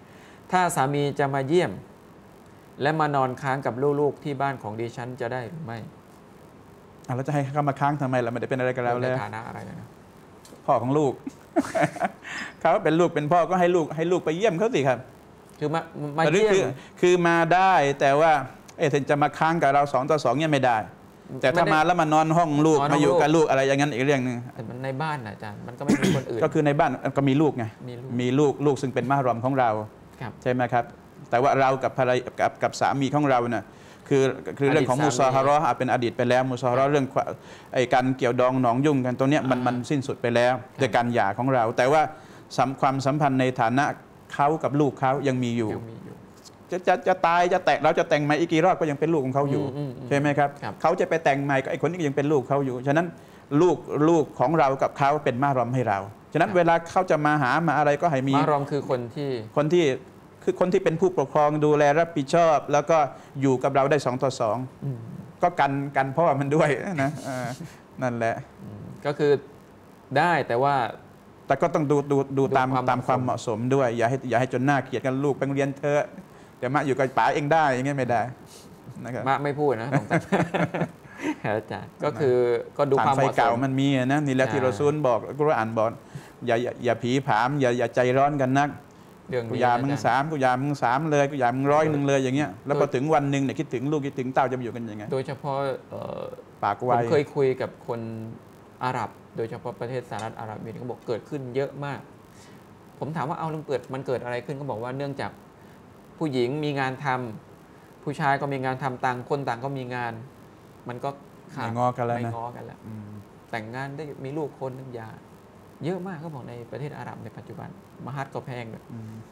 ถ้าสามีจะมาเยี่ยมและมานอนค้างกับลูกๆที่บ้านของดิฉันจะได้หรือไม่เราจะให้เขามาค้างทำไมล่ะไม่ได้เป็นอะไรกันแล้วเลยในฐานะอะไรนะพ่อของลูก เขาเป็นลูกเป็นพ่อก็ให้ลูกให้ลูกไปเยี่ยมเขาสิครับคือมามาเยี่ยมคือคือมาได้แต่ว่าเออถึงจะมาค้างกับเราสองต่อสองเนี่ยไม่ได้แต่ถ้ามาแล้วมานอนห้องลูกมาอยู่กับลูกอะไรอย่างนั้นอีกเรื่องนึงแต่มันในบ้านนะอาจารย์มันก็ไม่มีคนอื่นก็คือในบ้านก็มีลูกไงมีลูกลูกซึ่งเป็นมหรอมของเราใช่ไหมครับแต่ว่าเรากับภรรยากับกับสามีของเราเนี่ยคือคือเรื่องของมุซาฮาเราะห์เป็นอดีตไปแล้วมุซาฮาเราะห์เรื่องไอ้การเกี่ยวดองหนองยุ่งกันตรงนี้มันมันสิ้นสุดไปแล้วด้วยการหย่าของเราแต่ว่าความสัมพันธ์ในฐานะเขากับลูกเขายังมีอยู่จะจะจะตายจะแตกเราจะแต่งใหม่อีกกี่รอบก็ยังเป็นลูกของเขาอยู่ใช่ไหมครับเขาจะไปแต่งใหม่ก็ไอ้คนนี้ก็ยังเป็นลูกเขาอยู่ฉะนั้นลูกลูกของเรากับเขาเป็นมหรอมให้เราฉะนั้นเวลาเขาจะมาหามาอะไรก็ให้มีมหรอมคือคนที่คนที่คือคนที่เป็นผู้ปกครองดูแลรับผิดชอบแล้วก็อยู่กับเราได้สองต่อสองก็กันกันพ่อมันด้วยนะนั่นแหละก็คือได้แต่ว่าแต่ก็ต้องดูดูดูตามตามความเหมาะสมด้วยอย่าให้อย่าให้จนหน้าเกลียดกันลูกไปเรียนเธอเดี๋ยวมาอยู่กับป๋าเองได้อย่างเงี้ยไม่ได้นะครับมาไม่พูดนะอาจารย์ก็คือก็ดูความเหมาะสมไฟเก่ามันมีนะนี่แหละที่เราซูลบอกก็อ่านบอกอย่าอย่าผีผามอย่าอย่าใจร้อนกันนักกูยามึงสามกูยามึงสามเลยกูยามึงร้อยหนึ่งเลยอย่างเงี้ยแล้วพอถึงวันหนึ่งเนี่ยคิดถึงลูกคิดถึงเต้าจะอยู่กันยังไงโดยเฉพาะปากไวผมเคยคุยกับคนอาหรับโดยเฉพาะประเทศสหรัฐอาหรับเอมิเรตส์เขาบอกเกิดขึ้นเยอะมากผมถามว่าเอาลุงเปิดมันเกิดอะไรขึ้นเขาบอกว่าเนื่องจากผู้หญิงมีงานทำผู้ชายก็มีงานทำต่างคนต่างก็มีงานมันก็ขาดไม่งอกันแล้วนะไม่งอกันแล้วแต่งงานได้มีลูกคนนึงยาเยอะมากเขาบอกในประเทศอาหรับในปัจจุบันมหัศก็แพงด้วย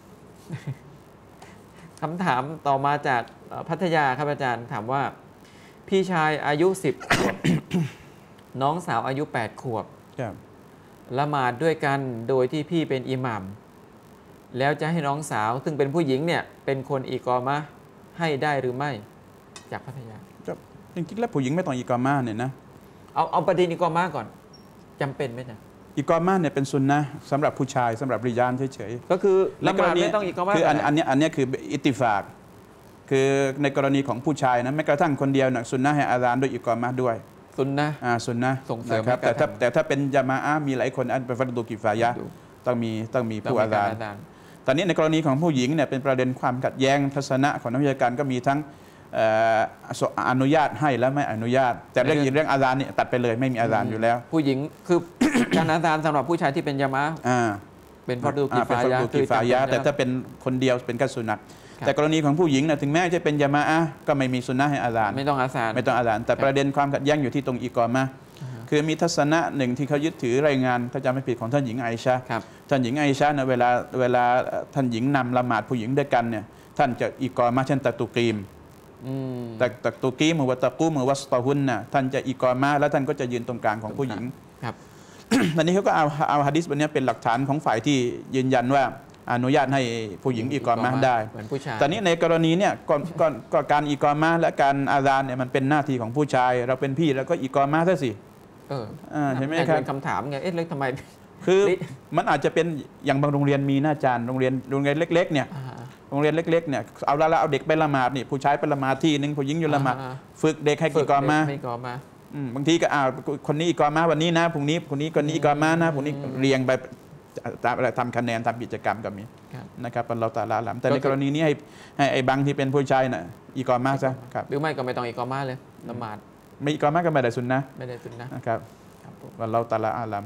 คำถามต่อมาจากพัทยาครับอาจารย์ถามว่าพี่ชายอายุสิบขวบ น้องสาวอายุแปดขวบละหมาดด้วยกันโดยที่พี่เป็นอิหมัมแล้วจะให้น้องสาวซึ่งเป็นผู้หญิงเนี่ยเป็นคนอีกอมะให้ได้หรือไม่จากพัทยาจริงๆแล้วผู้หญิงไม่ต้องอีกอมะเนี่ยนะเอาเอาประเด็นอีกอมะก่อนจำเป็นไหมจ๊ะอีกอมะเนี่ยเป็นซุนนะสำหรับผู้ชายสำหรับริญาลเฉยๆก็คือละหมาดไม่ต้องอีกอมะคืออันอันนี้อันนี้คืออิติฟากคือในกรณีของผู้ชายนะแม้กระทั่งคนเดียวนะซุนนะให้อาซานด้วยอีกอมะด้วยซุนนะอ่าซุนนะส่งเสริมครับแต่ถ้าแต่ถ้าเป็นญะมาอะห์มีหลายคนอันเป็นฟัรดูกิฟายะห์ต้องมีต้องมีผู้อาซานตอนนี้ในกรณีของผู้หญิงเนี่ยเป็นประเด็นความขัดแย้งทัศนะของนักวิชาการก็มีทั้งอนุญาตให้และไม่อนุญาตแต่เรื่องเรื่องอาซานเนี่ยตัดไปเลยไม่มีอาซานอยู่แล้วผู้หญิงคือ การอาซานสำหรับผู้ชายที่เป็นญะมาอะห์เป็นฟัรดูกิฟายะห์กิฟายะห์แต่ถ้าเป็นคนเดียวเป็นกัสซุนนะแต่กรณีของผู้หญิงนะถึงแม้จะเป็นญะมาอะห์ก็ไม่มีซุนนะให้อาซานไม่ต้องอาซานไม่ต้องอาซานแต่ประเด็นความขัดแย้งอยู่ที่ตรงอีกอมะห์คือมีทัศนะหนึ่งที่เขายึดถือรายงานถ้าจำไม่ผิดของท่านหญิงไอชะท่านหญิงไอชะเนี่ยเวลาเวลาท่านหญิงนำละหมาดผู้หญิงด้วยกันเนี่ยท่านจะอีกอมะห์เช่นตะตุกีมแต่ตะตุกีมวะตะกูมวัสตะฮุนน่ะท่านจะอีกอมะห์แล้วท่านก็จะยืนตรงกลางของผู้หญิงครับตอนนี้เขาก็เอาเอาหะดีษบทนี้เป็นหลักฐานของฝ่ายที่ยืนยันว่าอนุญาตให้ผู้หญิงอีกอมะห์ได้ตอนนี้ในกรณีเนี่ยก็ก็การอีกอมะห์และการอาซานเนี่ยมันเป็นหน้าที่ของผู้ชายเราเป็นพี่แล้วก็อีกอมะห์ซะสิเออใช่ไหมครับเป็นคำถามไงเอ๊ะแล้วทำไมคือมันอาจจะเป็นอย่างบางโรงเรียนมีหน้าจารย์โรงเรียนโรงเรียนเล็กๆเนี่ยโรงเรียนเล็กๆเนี่ยเอาละเอาเด็กไปละหมาดนี่ผู้ชายไปละหมาดที่นึงผู้หญิงอยู่ละหมาดฝึกเด็กให้กี่กอมะห์บางทีก็อ่าคนนี้อีกอมะห์วันนี้นะพรุ่งนี้คนนี้คนนี้อีกอมะห์นะพรุ่งนี้เรียงไปทำคะแนนทำกิจกรรมก็มีนะครับเราตาลาหลำแต่ในกรณีนี้ให้ให้ไอ้บางที่เป็นผู้ชายน่ะอีกอมะห์ซะหรือไม่ก็ไม่ต้องอีกอมะห์เลยละหมาดไม่อีกอมะห์ก็ไม่ได้ซุนนะไม่ได้ซุนนะนะครับวันเราตาลาอาลัม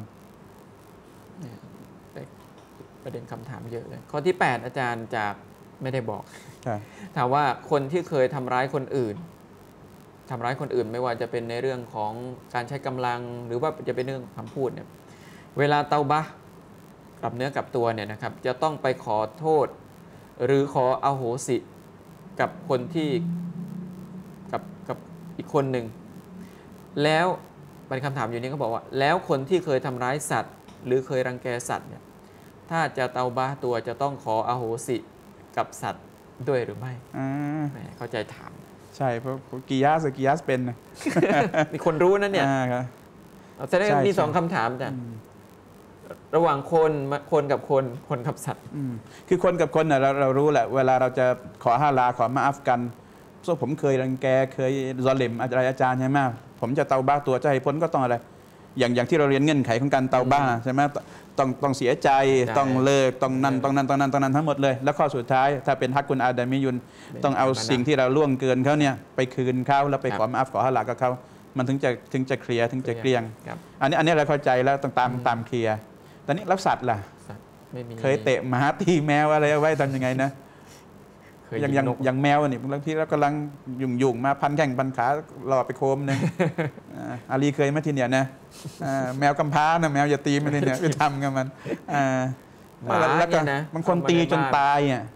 ประเด็นคำถามเยอะเลยข้อที่แปดอาจารย์จากไม่ได้บอกถามว่าคนที่เคยทำร้ายคนอื่นทำร้ายคนอื่นไม่ว่าจะเป็นในเรื่องของการใช้กำลังหรือว่าจะเป็นเรื่องคำพูดเนี่ยเวลาเตาบะกลับเนื้อกลับตัวเนี่ยนะครับจะต้องไปขอโทษหรือขออโหสิกับคนที่กับกับอีกคนหนึ่งแล้วเป็นคำถามอยู่นี้เขาบอกว่าแล้วคนที่เคยทำร้ายสัตว์หรือเคยรังแกสัตว์เนี่ยถ้าจะเตาบะตัวจะต้องขออโหสิกับสัตว์ด้วยหรือไม่เข้าใจถามใช่เพราะกิยาสกิยาสเป็นนะมีคนรู้นั่นเนี่ยแสดงมีสองคำถามจ้ะระหว่างคนคนกับคนคนกับสัตว์คือคนกับคนเน่ยเราเรารู้แหละเวลาเราจะขอฮาลาขอมาอัฟกันส่วนผมเคยรังแกเคยซอลิมอะไรอาจารย์ใช่ไหมผมจะเตาบ้าตัวจะให้พ้นก็ต้องอะไรอย่างอย่างที่เราเรียนเงื่อนไขของการเตาบ้าใช่ไหมต้องต้องเสียใจต้องเลิกต้องนั่นต้องนั่นต้องนั่นต้องนั่นทั้งหมดเลยแล้วข้อสุดท้ายถ้าเป็นฮักกุลอาดามิยุนต้องเอาสิ่งที่เราล่วงเกินเขาเนี่ยไปคืนเขาแล้วไปขอมาอัฟขอฮาลากับเขามันถึงจะถึงจะเคลียร์ถึงจะเกลี้ยงอันนี้อันนี้เราเข้าใจแล้วต้องตามตามเคลียร์ตอนนี้รับสัตว์ล่ะเคยเตะหมาตีแมวอะไรเอาไว้ทำยังไงนะอย่างอย่างอย่างแมวนี่บางทีเรากำลังยุ่งยุ่งมาพันแข่งพันขาหล่อไปโคมเนี่ยอาลีเคยไหมทีเนี่ยนะแมวกำพร้านะแมวอย่าตีมันเลยเนี่ยไปทำกับมันหมาแล้วก็บางคนตีจนตายอ่ะ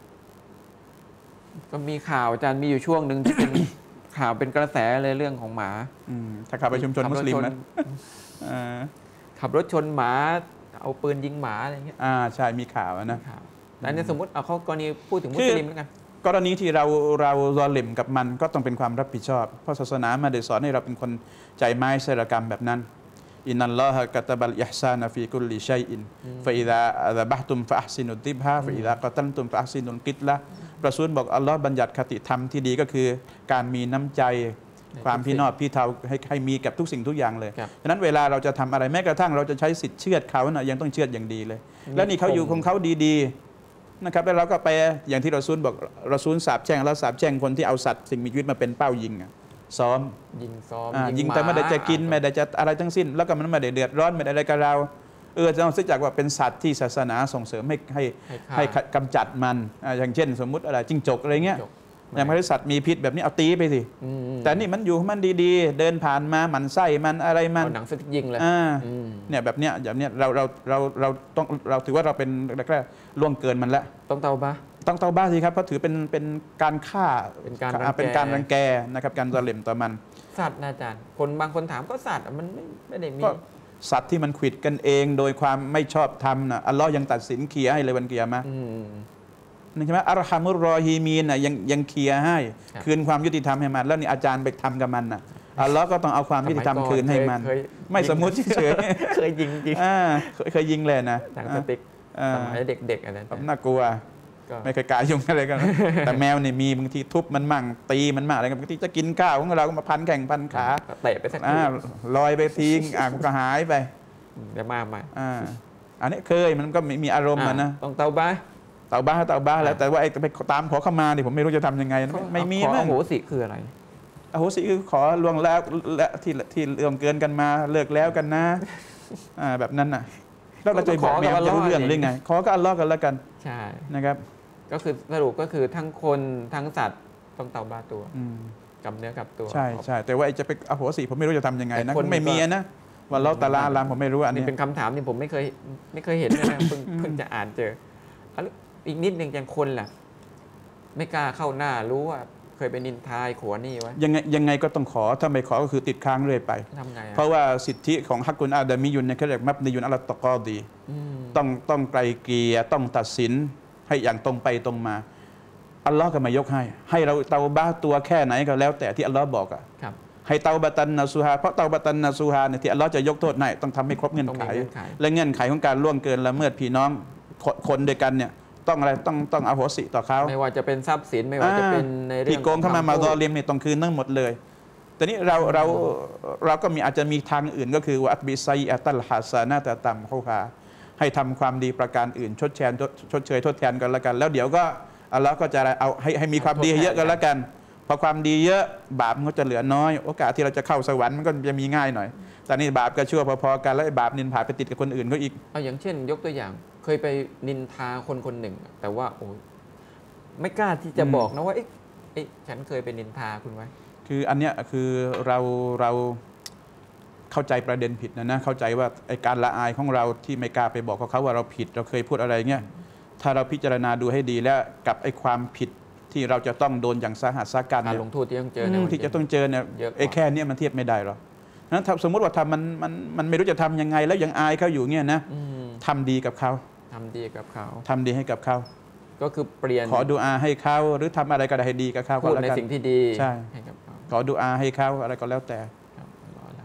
ก็มีข่าวอาจารย์มีอยู่ช่วงหนึ่งที่เป็นข่าวเป็นกระแสเลยเรื่องของหมาถ้าขับไปชุมชนมุสลิมนะขับรถชนหมาเอาปืนยิงหมาอะไรเงี้ยอ่าใช่มีข่าวนะแต่ในสมมติเอาเขากรณีพูดถึงมุสลิมแล้วกันกรณีที่เราเราซอลิมกับมันก็ต้องเป็นความรับผิดชอบเพราะศาสนามาได้สอนให้เราเป็นคนใจไม้ไซรกรรมแบบนั้นอินนัลลอฮะกะตะบัลอิห์ซานะฟีกุลลิชัยอินฟะอิซาซะบะฮ์ตุมฟะอัห์ซินุติบฮาฟะอิซากะตัลตุมฟะอัห์ซินุลกิตละรอซูลบอกอัลลอฮ์บัญญัติคติธรรมที่ดีก็คือการมีน้ำใจความพี่นอบพี่เทาให้ให้มีกับทุกสิ่งทุกอย่างเลยฉะนั้นเวลาเราจะทำอะไรแม้กระทั่งเราจะใช้สิทธิ์เชือดเขานะยังต้องเชือดอย่างดีเลยแล้วนี่เขาอยู่ของเขาดีๆนะครับแล้วเราก็ไปอย่างที่รอซูลบอกรอซูลสาบแช่งแล้วสาบแช่งคนที่เอาสัตว์สิ่งมีชีวิตมาเป็นเป้ายิงซ้อมยิงซ้อมยิงแต่ไม่ได้จะกินไม่ได้จะอะไรทั้งสิ้นแล้วก็มันไม่ได้เดือดร้อนไม่ได้อะไรกับเราเออจะต้องซื้อจากว่าเป็นสัตว์ที่ศาสนาส่งเสริมให้ให้ให้กำจัดมันอย่างเช่นสมมุติอะไรจิ้งจกอะไรเงี้ยอย่างบริษัทมีพิษแบบนี้เอาตีไปสิแต่นี่มันอยู่มันดีๆเดินผ่านมามันไส้มันอะไรมันหนังสติ๊กยิงเลยเนี่ยแบบเนี้ยอย่างเนี้ยเราเราเราเราต้องเราถือว่าเราเป็นแรกๆล่วงเกินมันแล้วต้องเตาบ้าต้องเตาบ้าสิครับเพราะถือเป็นเป็นการฆ่าเป็นการเป็นการรังแกนะครับการซอลิมต่อมันสัตว์นะอาจารย์คนบางคนถามก็สัตว์มันไม่ไม่ได้มีสัตว์ที่มันขวิดกันเองโดยความไม่ชอบธรรมนะอัลลอฮ์ยังตัดสินเคลียร์ให้เลยวันเกียรตินี่ใช่ไหมอัลฮัมุรรอฮีมีนนะยังยังเคลียร์ให้คืนความยุติธรรมให้มันแล้วนี่อาจารย์ไปทำกับมันนะอัลลอฮ์ก็ต้องเอาความยุติธรรมคืนให้มันไม่สมมุติเฉยเคยยิงจริงเคยยิงเลยนะหนังสติ๊กสมัยเด็กๆอันนั้นน่ากลัวไม่เคยกล้ายุ่งอะไรกันแต่แมวเนี่ยมีบางทีทุบมันมั่งตีมันมั่งอะไรกันบางทีจะกินข้าวของเราก็มาพันแข่งพันขาเตะไปสักทีลอยไปทิ้งอ่ะก็หายไปเดี๋ยวมาใหม่อันนี้เคยมันก็มีอารมณ์นะต้องเตาบ้าเตาบ้าเตาบ้าแล้วแต่ว่าไอ้ไปตามขอเข้ามาเนี่ยผมไม่รู้จะทำยังไงไม่มีขออโหสิคืออะไรอโหสิคือขอล่วงแล้วและที่ที่ล่วงเกินกันมาเลิกแล้วกันนะแบบนั้นน่ะแล้วเราจะบอกไม่รู้เรื่องหรือไงขอก็อัลลอฮ์กันแล้วกันใช่นะครับก็คือสรุปก็คือทั้งคนทั้งสัตว์ต้องเตาบ้าตัวกับเนื้อกับตัวใช่ใช่แต่ว่าจะไปอโหสิผมไม่รู้จะทำยังไงนะไม่มีนะวันเราตะลาลามผมไม่รู้อันนี้เป็นคำถามที่ผมไม่เคยไม่เคยเห็นนะเพิ่งเพิ่งจะอ่านเจออีกนิดหนึ่งอย่างคนล่ะไม่กล้าเข้าหน้ารู้ว่าเคยไปนินทาขวนี่ไว้ยังไงยังไงก็ต้องขอถ้าไม่ขอก็คือติดค้างเรื่อยไปทำไงเพราะว่าสิทธิของฮักกุลอาดามิยุนเนี่ยเขาเรียกมับนิยุนอัลตะกอดีต้องต้องไกลเกลี่ยต้องตัดสินให้อย่างตรงไปตรงมาอัลลอฮ์ก็มายกให้ให้เราเตาบ้าตัวแค่ไหนก็แล้วแต่ที่อัลลอฮ์บอกอ่ะให้เตาบัตันนาซูฮาเพราะเตาบัตันนาซูฮาเนี่ยที่อัลลอฮ์จะยกโทษให้ต้องทำให้ครบเงื่อนไขและเงื่อนไขของการล่วงเกินละเมิดพี่น้องคนด้วยกันเนี่ยต้องอะไรต้องต้องอโหสิต่อเขาไม่ว่าจะเป็นทรัพย์สินไม่ว่าจะเป็นในเรื่องที่โกงเข้ามามาดอลิมเนี่ยต้องคืนทั้งหมดเลยแต่นี้เราเราเราก็มีอาจจะมีทางอื่นก็คือว่าอัตบิไซอัตัลฮาซานะตะตัมเขาพาให้ทำความดีประการอื่นชดเชยชดเชยทดแทนกันแล้วกันแล้วเดี๋ยวก็อัลลอฮ์ก็จะเอาให้ให้มีความดีเยอะกันแล้วกันพอความดีเยอะบาปมันก็จะเหลือน้อยโอกาสที่เราจะเข้าสวรรค์มันก็จะมีง่ายหน่อยแต่นี่บาปก็ชั่วพอๆกันแล้วบาปนินทาไปติดกับคนอื่นก็อีกเอาอย่างเช่นยกตัวอย่างเคยไปนินทาคนคนหนึ่งแต่ว่าโอ้ไม่กล้าที่จะบอกนะว่าเอ๊ะฉันเคยไปนินทาคุณไว้คืออันเนี้ยคือเราเราเข้าใจประเด็นผิดนะนะเข้าใจว่าไอ้การละอายของเราที่ไม่กล้าไปบอกเขาว่าเราผิดเราเคยพูดอะไรเงี้ยถ้าเราพิจารณาดูให้ดีแล้วกับไอ้ความผิดที่เราจะต้องโดนอย่างสาหัสสากันการลงโทษที่ต้องเจอที่จะต้องเจอเนี่ยไอ้แค่นี้มันเทียบไม่ได้หรอกนั้นสมมติว่าทำมันมันมันไม่รู้จะทำยังไงแล้วยังอายเขาอยู่เงี้ยนะทำดีกับเขาทำดีกับเขาทำดีให้กับเขาก็คือเปลี่ยนขอดุอาให้เขาหรือทำอะไรก็ได้ให้ดีกับเขาพูดในสิ่งที่ดีใช่ขอดุอาให้เขาอะไรก็แล้วแต่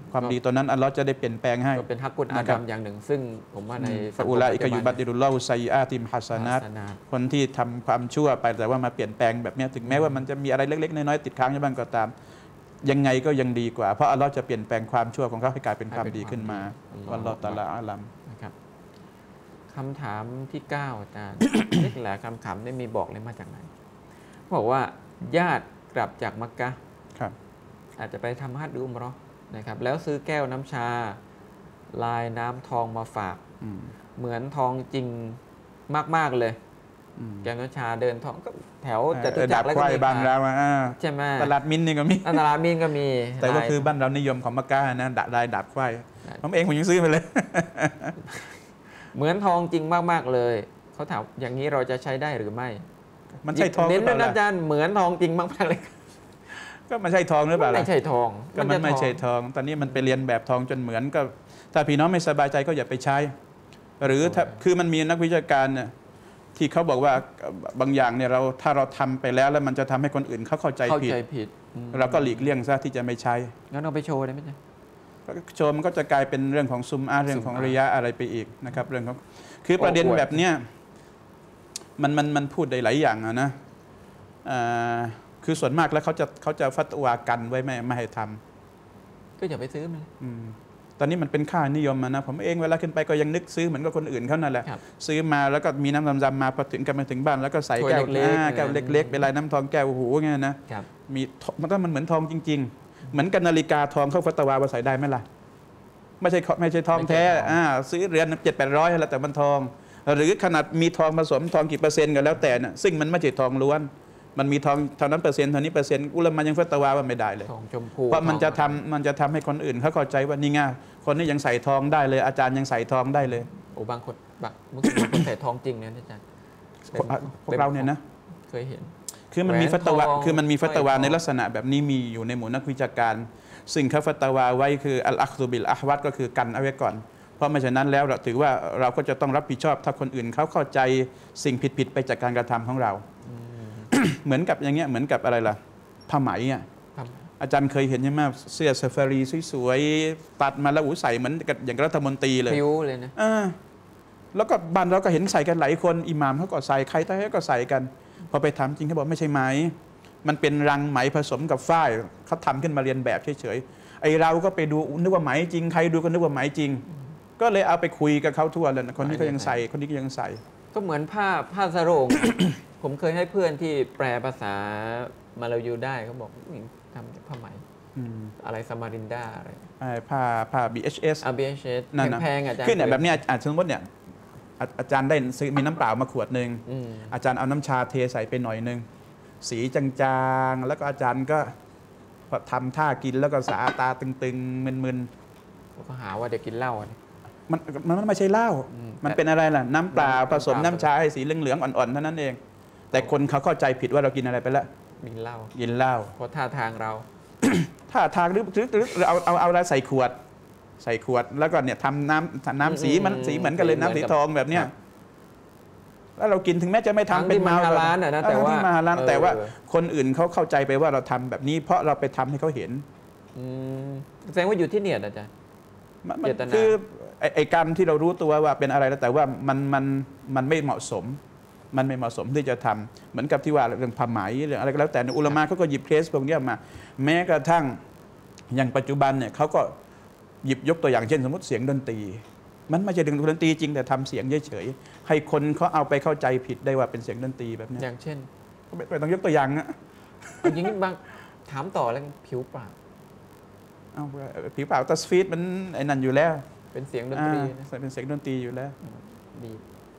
ความดีตัวนั้นอัลลอฮ์จะได้เปลี่ยนแปลงให้ก็เป็นฮักกุลอาดัมอย่างหนึ่งซึ่งผมว่าในฟะอูลาอิกะยุบัดดิลุลลอฮุซัยอาติมฮัสนัตคนที่ทำความชั่วไปแต่ว่ามาเปลี่ยนแปลงแบบนี้ถึงแม้ว่ามันจะมีอะไรเล็กๆน้อยๆติดค้างอยู่บ้างก็ตามยังไงก็ยังดีกว่าเพราะอัลลอฮ์จะเปลี่ยนแปลงความชั่วของเขาให้กลายเป็นความดีขึ้นมาวัลลอฮุตะอาลาอาลัมนะครับคำถามที่เก้าอาจารย์ นี่แหละคำถามได้มีบอกเลยมาจากไหนบอกว่าญาติกลับจากมักกะห์อาจจะไปทำฮัจญ์หรืออุมเราะห์นะครับแล้วซื้อแก้วน้ำชาลายน้ำทองมาฝากเหมือนทองจริงมากๆเลยแก้วน้ำชาเดินทองก็แถวจตุจักรแล้วก็มีบ้านเราใช่ไหมตลาดมินนี่ก็มีตลาดมินก็มีแต่ก็คือบ้านเรานิยมของมักกะห์นะลายดาบควายผมเองผมยังซื้อไปเลยเหมือนทองจริงมากๆเลยเขาถามอย่างนี้เราจะใช้ได้หรือไม่มันใช่ทองหรือเปล่าอาจารย์เหมือนทองจริงมากๆเลยก็มันใช่ทองหรือเปล่าไม่ใช่ทองก็มันไม่ใช่ทองตอนนี้มันไปเรียนแบบทองจนเหมือนก็ถ้าพี่น้องไม่สบายใจก็อย่าไปใช้หรือถ้าคือมันมีนักวิชาการเนี่ยที่เขาบอกว่าบางอย่างเนี่ยเราถ้าเราทำไปแล้วแล้วมันจะทำให้คนอื่นเขาเข้าใจผิดเราก็หลีกเลี่ยงซะที่จะไม่ใช้งั้นเอาไปโชว์ได้ไหมจ๊ะโชว์มันก็จะกลายเป็นเรื่องของซุมอาเรื่องของริยะอะไรไปอีกนะครับเรื่องของคือประเด็นแบบเนี้ยมันมันมันพูดได้หลายอย่างนะคือส่วนมากแล้วเขาจะเขาจะฟัตวากันไว้ไม่ไม่ให้ทำก็อย่าไปซื้อมันตอนนี้มันเป็นค่านิยมนะผมเองเวลาขึ้นไปก็ยังนึกซื้อเหมือนกับคนอื่นเขานั่นแหละซื้อมาแล้วก็มีน้ำดำๆมาพอถึงกันมาถึงบ้านแล้วก็ใส่แก้วแก้วเล็กๆเป็นลายน้ำทองแก้วหูไงนะมีมันก็มันเหมือนทองจริงๆเหมือนกันนาฬิกาทองเขาฟัตวาว่าใส่ได้ไหมล่ะไม่ใช่ไม่ใช่ทองแท้ซื้อเรือนเจ็ดแปดร้อยแล้วแต่มันทองหรือขนาดมีทองผสมทองกี่เปอร์เซ็นต์ก็แล้วแต่นะซึ่งมันไม่ใช่ทองล้วนมันมีทองเท่านั้นเปอร์เซ็นต์เท่านี้เปอร์เซ็นต์อุลามะยังฟัตวาว่าไม่ได้เลยทองชมพูเพราะมันจะทำมันจะทำให้คนอื่นเขาเข้าใจว่านี่ไงคนนี้ยังใส่ทองได้เลยอาจารย์ยังใส่ทองได้เลยโอ้บางคนบางมุสลิมคนใส่ทองจริงเนี่ยอาจารย์พวกเราเนี่ยนะเคยเห็นคือมันมีฟัตวาคือมันมีฟัตวาในลักษณะแบบนี้มีอยู่ในหมู่นักวิชาการสิ่งเขาฟัตวาไว้คืออัลอัคซุบิลอะฮวัดก็คือกันเอาไว้ก่อนเพราะไม่ฉะนั้นแล้วเราถือว่าเราก็จะต้องรับผิดชอบถ้าคนอื่นเขาเข้าใจสิ่งผิดๆไปจากการกระทำของเราเหมือนกับอย่างเงี้ยเหมือนกับอะไรล่ะผ้าไหมอ่ะอาจารย์เคยเห็นใช่ไหมเสื้อซาฟารีสวยๆตัดมาแล้วอูใส่เหมือนอย่างรัฐมนตรีเลยผิวเลยนะแล้วก็บ้านเราก็เห็นใส่กันหลายคนอิหม่ามเขาก็ใส่ใครท่านก็ใส่กันพอไปทำจริงเขาบอกไม่ใช่ไหมมันเป็นรังไหมผสมกับฝ้ายเขาทำขึ้นมาเรียนแบบเฉยๆไอเราก็ไปดูนึกว่าไหมจริงใครดูก็นึกว่าไหมจริงก็เลยเอาไปคุยกับเขาทั่วเลยคนนี้ก็ยังใส่คนนี้ก็ยังใส่ก็เหมือนผ้าผ้าสโรง ผมเคยให้เพื่อนที่แปลภาษามาลายูได้เขาบอกทำจากผ้าไหมอะไรซามารินดาอะไรผ้าผ้า บี เอช เอสอ่า บี เอช เอสนั่นนะแพงอาจารย์คือเนี่ยแบบนี้อาจสมมติเนี่ยอาจารย์ได้ซื้อมีน้ำเปล่ามาขวดหนึ่งอาจารย์เอาน้ำชาเทใส่ไปหน่อยนึงสีจางๆแล้วก็อาจารย์ก็ทำท่ากินแล้วก็สาตาตึงๆมึนๆก็หาว่าเด็กกินเหล้ามันมันไม่ใช่เหล้ามันเป็นอะไรล่ะน้ำเปล่าผสมน้ำชาให้สีเหลืองๆอ่อนๆเท่านั้นเองแต่คนเขาเข้าใจผิดว่าเรากินอะไรไปแล้วกินเหล้ากินเหล้าเพราะท่าทางเราท่าทางหรือหรือเอาเอาเอาอะไรใส่ขวดใส่ขวดแล้วก็เนี่ยทำน้ำน้ำสีมันสีเหมือนกันเลยน้ำสีทองแบบเนี้ยแล้วเรากินถึงแม้จะไม่ทำเป็นมาร้านนะแต่ว่ามาร้านแต่ว่าคนอื่นเขาเข้าใจไปว่าเราทำแบบนี้เพราะเราไปทำให้เขาเห็นแสดงว่าอยู่ที่เนียดอาจารย์คือไอ้การที่เรารู้ตัวว่าเป็นอะไรแล้วแต่ว่ามันมันมันไม่เหมาะสมมันไม่เหมาะสมที่จะทำเหมือนกับที่ว่าเรื่องผ้าไหมเรื่องอะไรก็แล้วแต่อุลามะเขาก็หยิบเคสพวกนี้มาแม้กระทั่งอย่างปัจจุบันเนี่ยเขาก็หยิบยกตัวอย่างเช่นสมมติเสียงดนตรีมันไม่ใช่ดนตรีจริงแต่ทำเสียงเฉยๆให้คนเขาเอาไปเข้าใจผิดได้ว่าเป็นเสียงดนตรีแบบนี้อย่างเช่นไม่ต้องยกตัวอย่างนะอย่างนี้บางถามต่อแล้วผิวเปล่าเอาผิวเปล่าตัสฟีดมันไอ้นั่นอยู่แล้วเป็นเสียงดนตรีเป็นเสียงดนตรีอยู่แล้วดี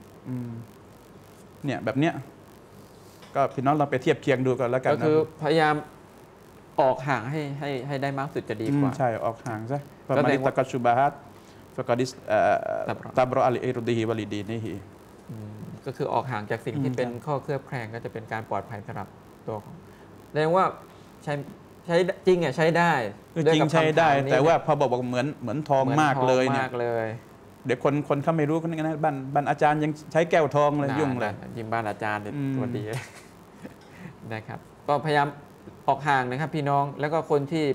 เนี่ยแบบเนี้ยก็พี่น้องเราไปเทียบเคียงดูกันแล้วกันก็คือพยายามออกห่างให้ให้ให้ได้มากสุดจะดีกว่าใช่ออกห่างซะประมาณตะกัชูบาฮัดฟะกอดิสตับรออัลอิรุดีฮิวะลิดีนี่ฮีก็คือออกห่างจากสิ่งที่เป็นข้อเคลือบแคลงก็จะเป็นการปลอดภัยสำหรับตัวของแสดงว่าใช้ใช้จริงอ่ะใช้ได้จริงใช้ได้แต่ว่าพอบอกบอกเหมือนเหมือนทองมากเลยเนี่ยเดี๋ยวคนคนเขาไม่รู้กันนะบ้านบ้านอาจารย์ยังใช้แก้วทองเลยยุ่งเลยยิ่งบ้านอาจารย์เนี่ยตัวดีนะครับก็พยายามออกห่างนะครับพี่น้องแล้วก็คนที่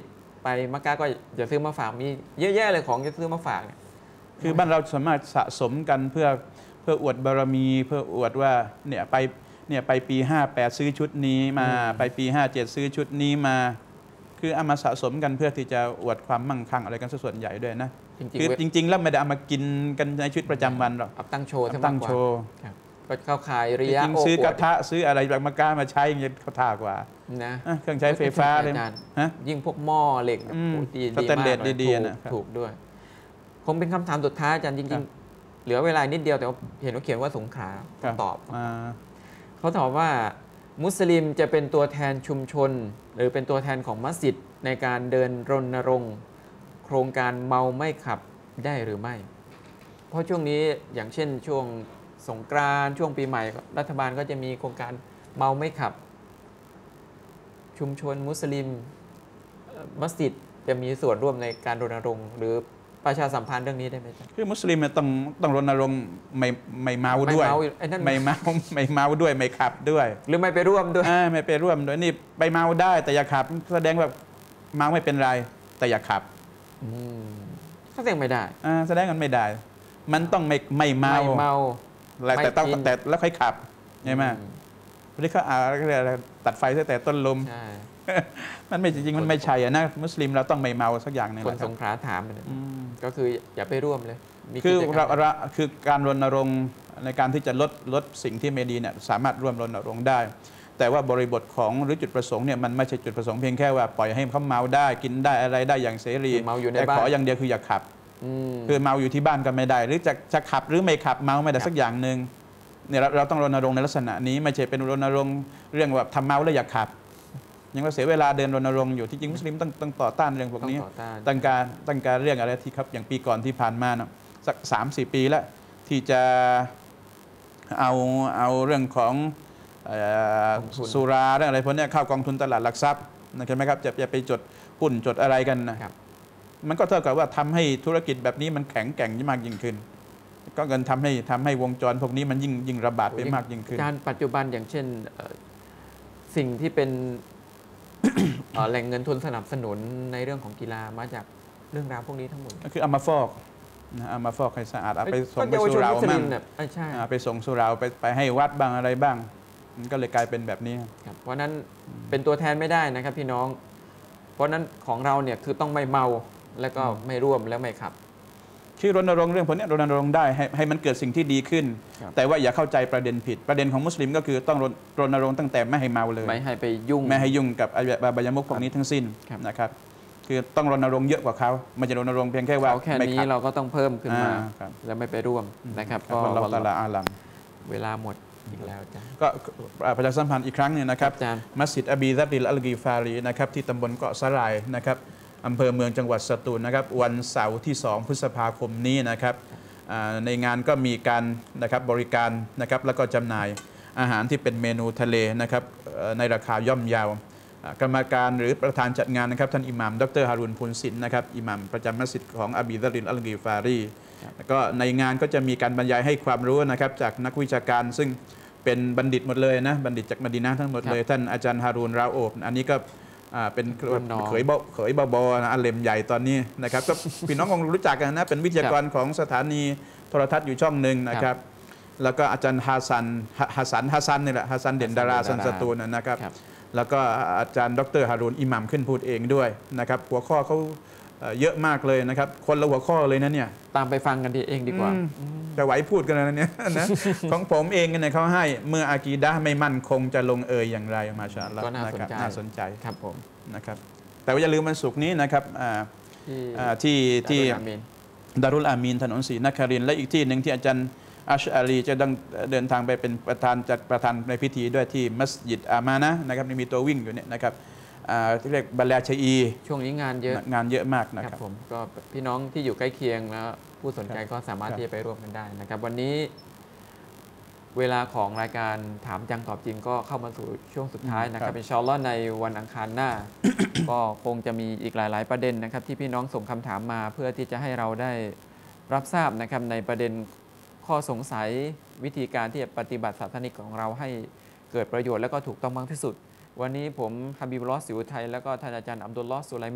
ไปมักกะก็อย่าซื้อมาฝากมีเยอะแยะเลยของจะซื้อมาฝากเนี่ยคือบ้านเราสามารถสะสมกันเพื่อเพื่ออวดบารมีเพื่ออวดว่าเนี่ยไปเนี่ยไปปีห้าแปดซื้อชุดนี้มาไปปีห้าเจ็ดซื้อชุดนี้มาคือเอามาสะสมกันเพื่อที่จะอวดความมั่งคั่งอะไรกันส่วนใหญ่ด้วยนะคือจริงๆแล้วไม่ได้เอามากินกันในชีวิตประจำวันหรอกเอาตั้งโชว์ตั้งโชว์ก็เข้าขายริยะจริงซื้อกระทะซื้ออะไรแบบมากล้ามาใช้ยังเขาท่ากว่านะเครื่องใช้ไฟฟ้าเลยฮะยิ่งพวกหม้อเหล็กดีดีมากดีๆนะถูกด้วยคงเป็นคำถามสุดท้ายอาจารย์จริงๆเหลือเวลานิดเดียวแต่เห็นว่าเขียนว่าสงขลาตอบเขาตอบว่ามุสลิมจะเป็นตัวแทนชุมชนหรือเป็นตัวแทนของมัสยิดในการเดินรณรงค์โครงการเมาไม่ขับได้หรือไม่เพราะช่วงนี้อย่างเช่นช่วงสงกรานต์ช่วงปีใหม่รัฐบาลก็จะมีโครงการเมาไม่ขับชุมชนมุสลิมมัสยิดจะมีส่วนร่วมในการรณรงค์หรือประชาสัมพันธ์เรื่องนี้ได้ไหมครับคือมุสลิมต้องต้องรณรงค์ไม่ไม่เมาด้วยไม่เมาไม่เมาด้วยไม่ขับด้วยหรือไม่ไปร่วมด้วยไม่ไปร่วมด้วยนี่ไปเมาได้แต่อย่าขับแสดงว่าเมาไม่เป็นไรแต่อย่าขับแสดงไม่ได้แสดงมันไม่ได้มันต้องไม่ไม่เมาไม่เมาแต่ต้องแต่แล้วค่อยขับใช่ไหมวันนี้เขาอ่าตัดไฟตั้งแต่ต้นลมมันไม่จริงๆมันไม่ใช่นะมุสลิมเราต้องไม่เมาสักอย่างนึงคนสงขลาถามก็คืออย่าไปร่วมเลยคือเราคือการรณรงค์ในการที่จะลดลดสิ่งที่ไม่ดีเนี่ยสามารถร่วมรณรงค์ได้แต่ว่าบริบทของหรือจุดประสงค์เนี่ยมันไม่ใช่จุดประสงค์เพียงแค่ว่าปล่อยให้เขาเมาได้กินได้อะไรได้อย่างเสรีแต่ขออย่างเดียวคืออย่าขับคือเมาอยู่ที่บ้านก็ไม่ได้หรือจะจะขับหรือไม่ขับเมาไม่ได้สักอย่างหนึ่งเนี่ยเราต้องรณรงค์ในลักษณะนี้ไม่ใช่เป็นรณรงค์เรื่องว่าทำเมาแล้วอย่าขับยังว่าเสียเวลาเดินรณรงค์อยู่ที่จริงมุสลิมต้องต้องต่อต้านเรื่องพวกนี้ตั้งการตั้งการเรื่องอะไรที่ครับอย่างปีก่อนที่ผ่านมานะสักสามสี่ปีแล้วที่จะเอาเอาเรื่องของสุราเรื่องอะไรพวกนี้เข้ากองทุนตลาดหลักทรัพย์นะครับไหมครับจะจะไปจดหุ้นจดอะไรกันนะมันก็เท่ากับว่าทำให้ธุรกิจแบบนี้มันแข็งแกร่งมากยิ่งขึ้นก็เงินทำให้ทำให้วงจรพวกนี้มันยิ่งยิ่งระบาดไปมากยิ่งขึ้นการปัจจุบันอย่างเช่นสิ่งที่เป็นแหล่งเงินทุนสนับสนุนในเรื่องของกีฬามาจากเรื่องราวพวกนี้ทั้งหมดก็คือเอามาฟอกนะเอามาฟอกให้สะอาดเอาไปส่งไปสุราบ้างไปส่งสุราไปไปให้วัดบ้างอะไรบ้างมันก็เลยกลายเป็นแบบนี้ครับเพราะนั้นเป็นตัวแทนไม่ได้นะครับพี่น้องเพราะนั้นของเราเนี่ยคือต้องไม่เมาแล้วก็ไม่ร่วมแล้วไม่ขับคือรณรงค์เรื่องพวกนี้รณรงค์ได้ให้ให้มันเกิดสิ่งที่ดีขึ้นแต่ว่าอย่าเข้าใจประเด็นผิดประเด็นของมุสลิมก็คือต้องรณรงค์ตั้งแต่ไม่ให้เมาเลยไม่ให้ไปยุ่งไม่ให้ยุ่งกับอบายมุขพวกนี้ทั้งสิ้นนะครับคือต้องรณรงค์เยอะกว่าเขามันจะรณรงค์เพียงแค่ว่าแค่นี้เราก็ต้องเพิ่มขึ้นมาแล้วไม่ไปร่วมนะครับก็เราตลาอาลัมเวลาหมดอีกแล้วจ้ะก็ประชาสัมพันธ์อีกครั้งนึงนะครับมัสยิดอบีซัติลอัลกีฟารีนะครับที่ตำบลเกาะสลายนะครับอำเภอเมืองจังหวัดสตูลนะครับวันเสาร์ที่สองพฤษภาคมนี้นะครับในงานก็มีการนะครับบริการนะครับแล้วก็จำหน่ายอาหารที่เป็นเมนูทะเลนะครับในราคาย่อมเยาวกรรมการหรือประธานจัดงานนะครับท่านอิหม่ามดรฮารุนพูนศิลป์นะครับอิหม่ามประจำมัสยิดของอบีซัติลอัลกีฟารีก็ในงานก็จะมีการบรรยายให้ความรู้นะครับจากนักวิชาการซึ่งเป็นบัณฑิตหมดเลยนะบัณฑิตจากมะดีนะห์ทั้งหมดเลยท่านอาจารย์ฮารูนราโอบอันนี้ก็เป็นเขยบเขยบอบนะอันเล่มใหญ่ตอนนี้นะครับก็พี่น้องคงรู้จักกันนะเป็นวิทยากรของสถานีโทรทัศน์อยู่ช่องหนึ่งนะครับแล้วก็อาจารย์ฮาซันฮาซันฮาซันนี่แหละฮาซันเด่นดาราสันสตูลนะครับแล้วก็อาจารย์ดรฮารูนอิหม่ามขึ้นพูดเองด้วยนะครับหัวข้อเขาเยอะมากเลยนะครับคนละหัวข้อเลยนะเนี่ยตามไปฟังกันดีเองดีกว่าจะไหวพูดกันนะเนี่ยนะของผมเองเนี่ยเขาให้เมื่ออากีดะห์ไม่มั่นคงจะลงเอยอย่างไรมาชาอัลลอฮ์ก็น่าสนใจน่าสนใจครับผมนะครับแต่ว่าอย่าลืมวันศุกร์นี้นะครับที่ที่ดารุลอามีนถนนศรีนครินทร์และอีกที่หนึ่งที่อาจารย์อัชอาลีจะต้องเดินทางไปเป็นประธานจัดประธานในพิธีด้วยที่มัสยิดอามานะนะครับมีตัววิ่งอยู่เนี่ยนะครับที่เรียกบัลลาชัยช่วงนี้งานเยอะงานเยอะมากนะครับผมก็พี่น้องที่อยู่ใกล้เคียงแล้วผู้สนใจก็สามารถที่จะไปร่วมกันได้นะครับวันนี้เวลาของรายการถามจังตอบจริงก็เข้ามาสู่ช่วงสุดท้ายนะครับอินชาอัลลอฮ์ในวันอังคารหน้า ก็คงจะมีอีกหลายๆประเด็นนะครับที่พี่น้องส่งคำถามมาเพื่อที่จะให้เราได้รับทราบนะครับในประเด็นข้อสงสัยวิธีการที่จะปฏิบัติศาสนิกของเราให้เกิดประโยชน์และก็ถูกต้องมากที่สุดวันนี้ผมฮะบีบุลลอฮ์ สิวไทยแล้วก็ท่านอาจารย์อับดุลลอฮ์ สุไลมัด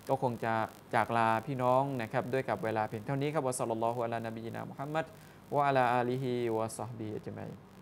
ก็คงจะจากลาพี่น้องนะครับด้วยกับเวลาเพียงเท่านี้ครับวะศ็อลลัลลอฮุอะลานบีนะมุฮัมมัดวะอะลาอาลีฮิวะศอฮบิฮิอัจมัย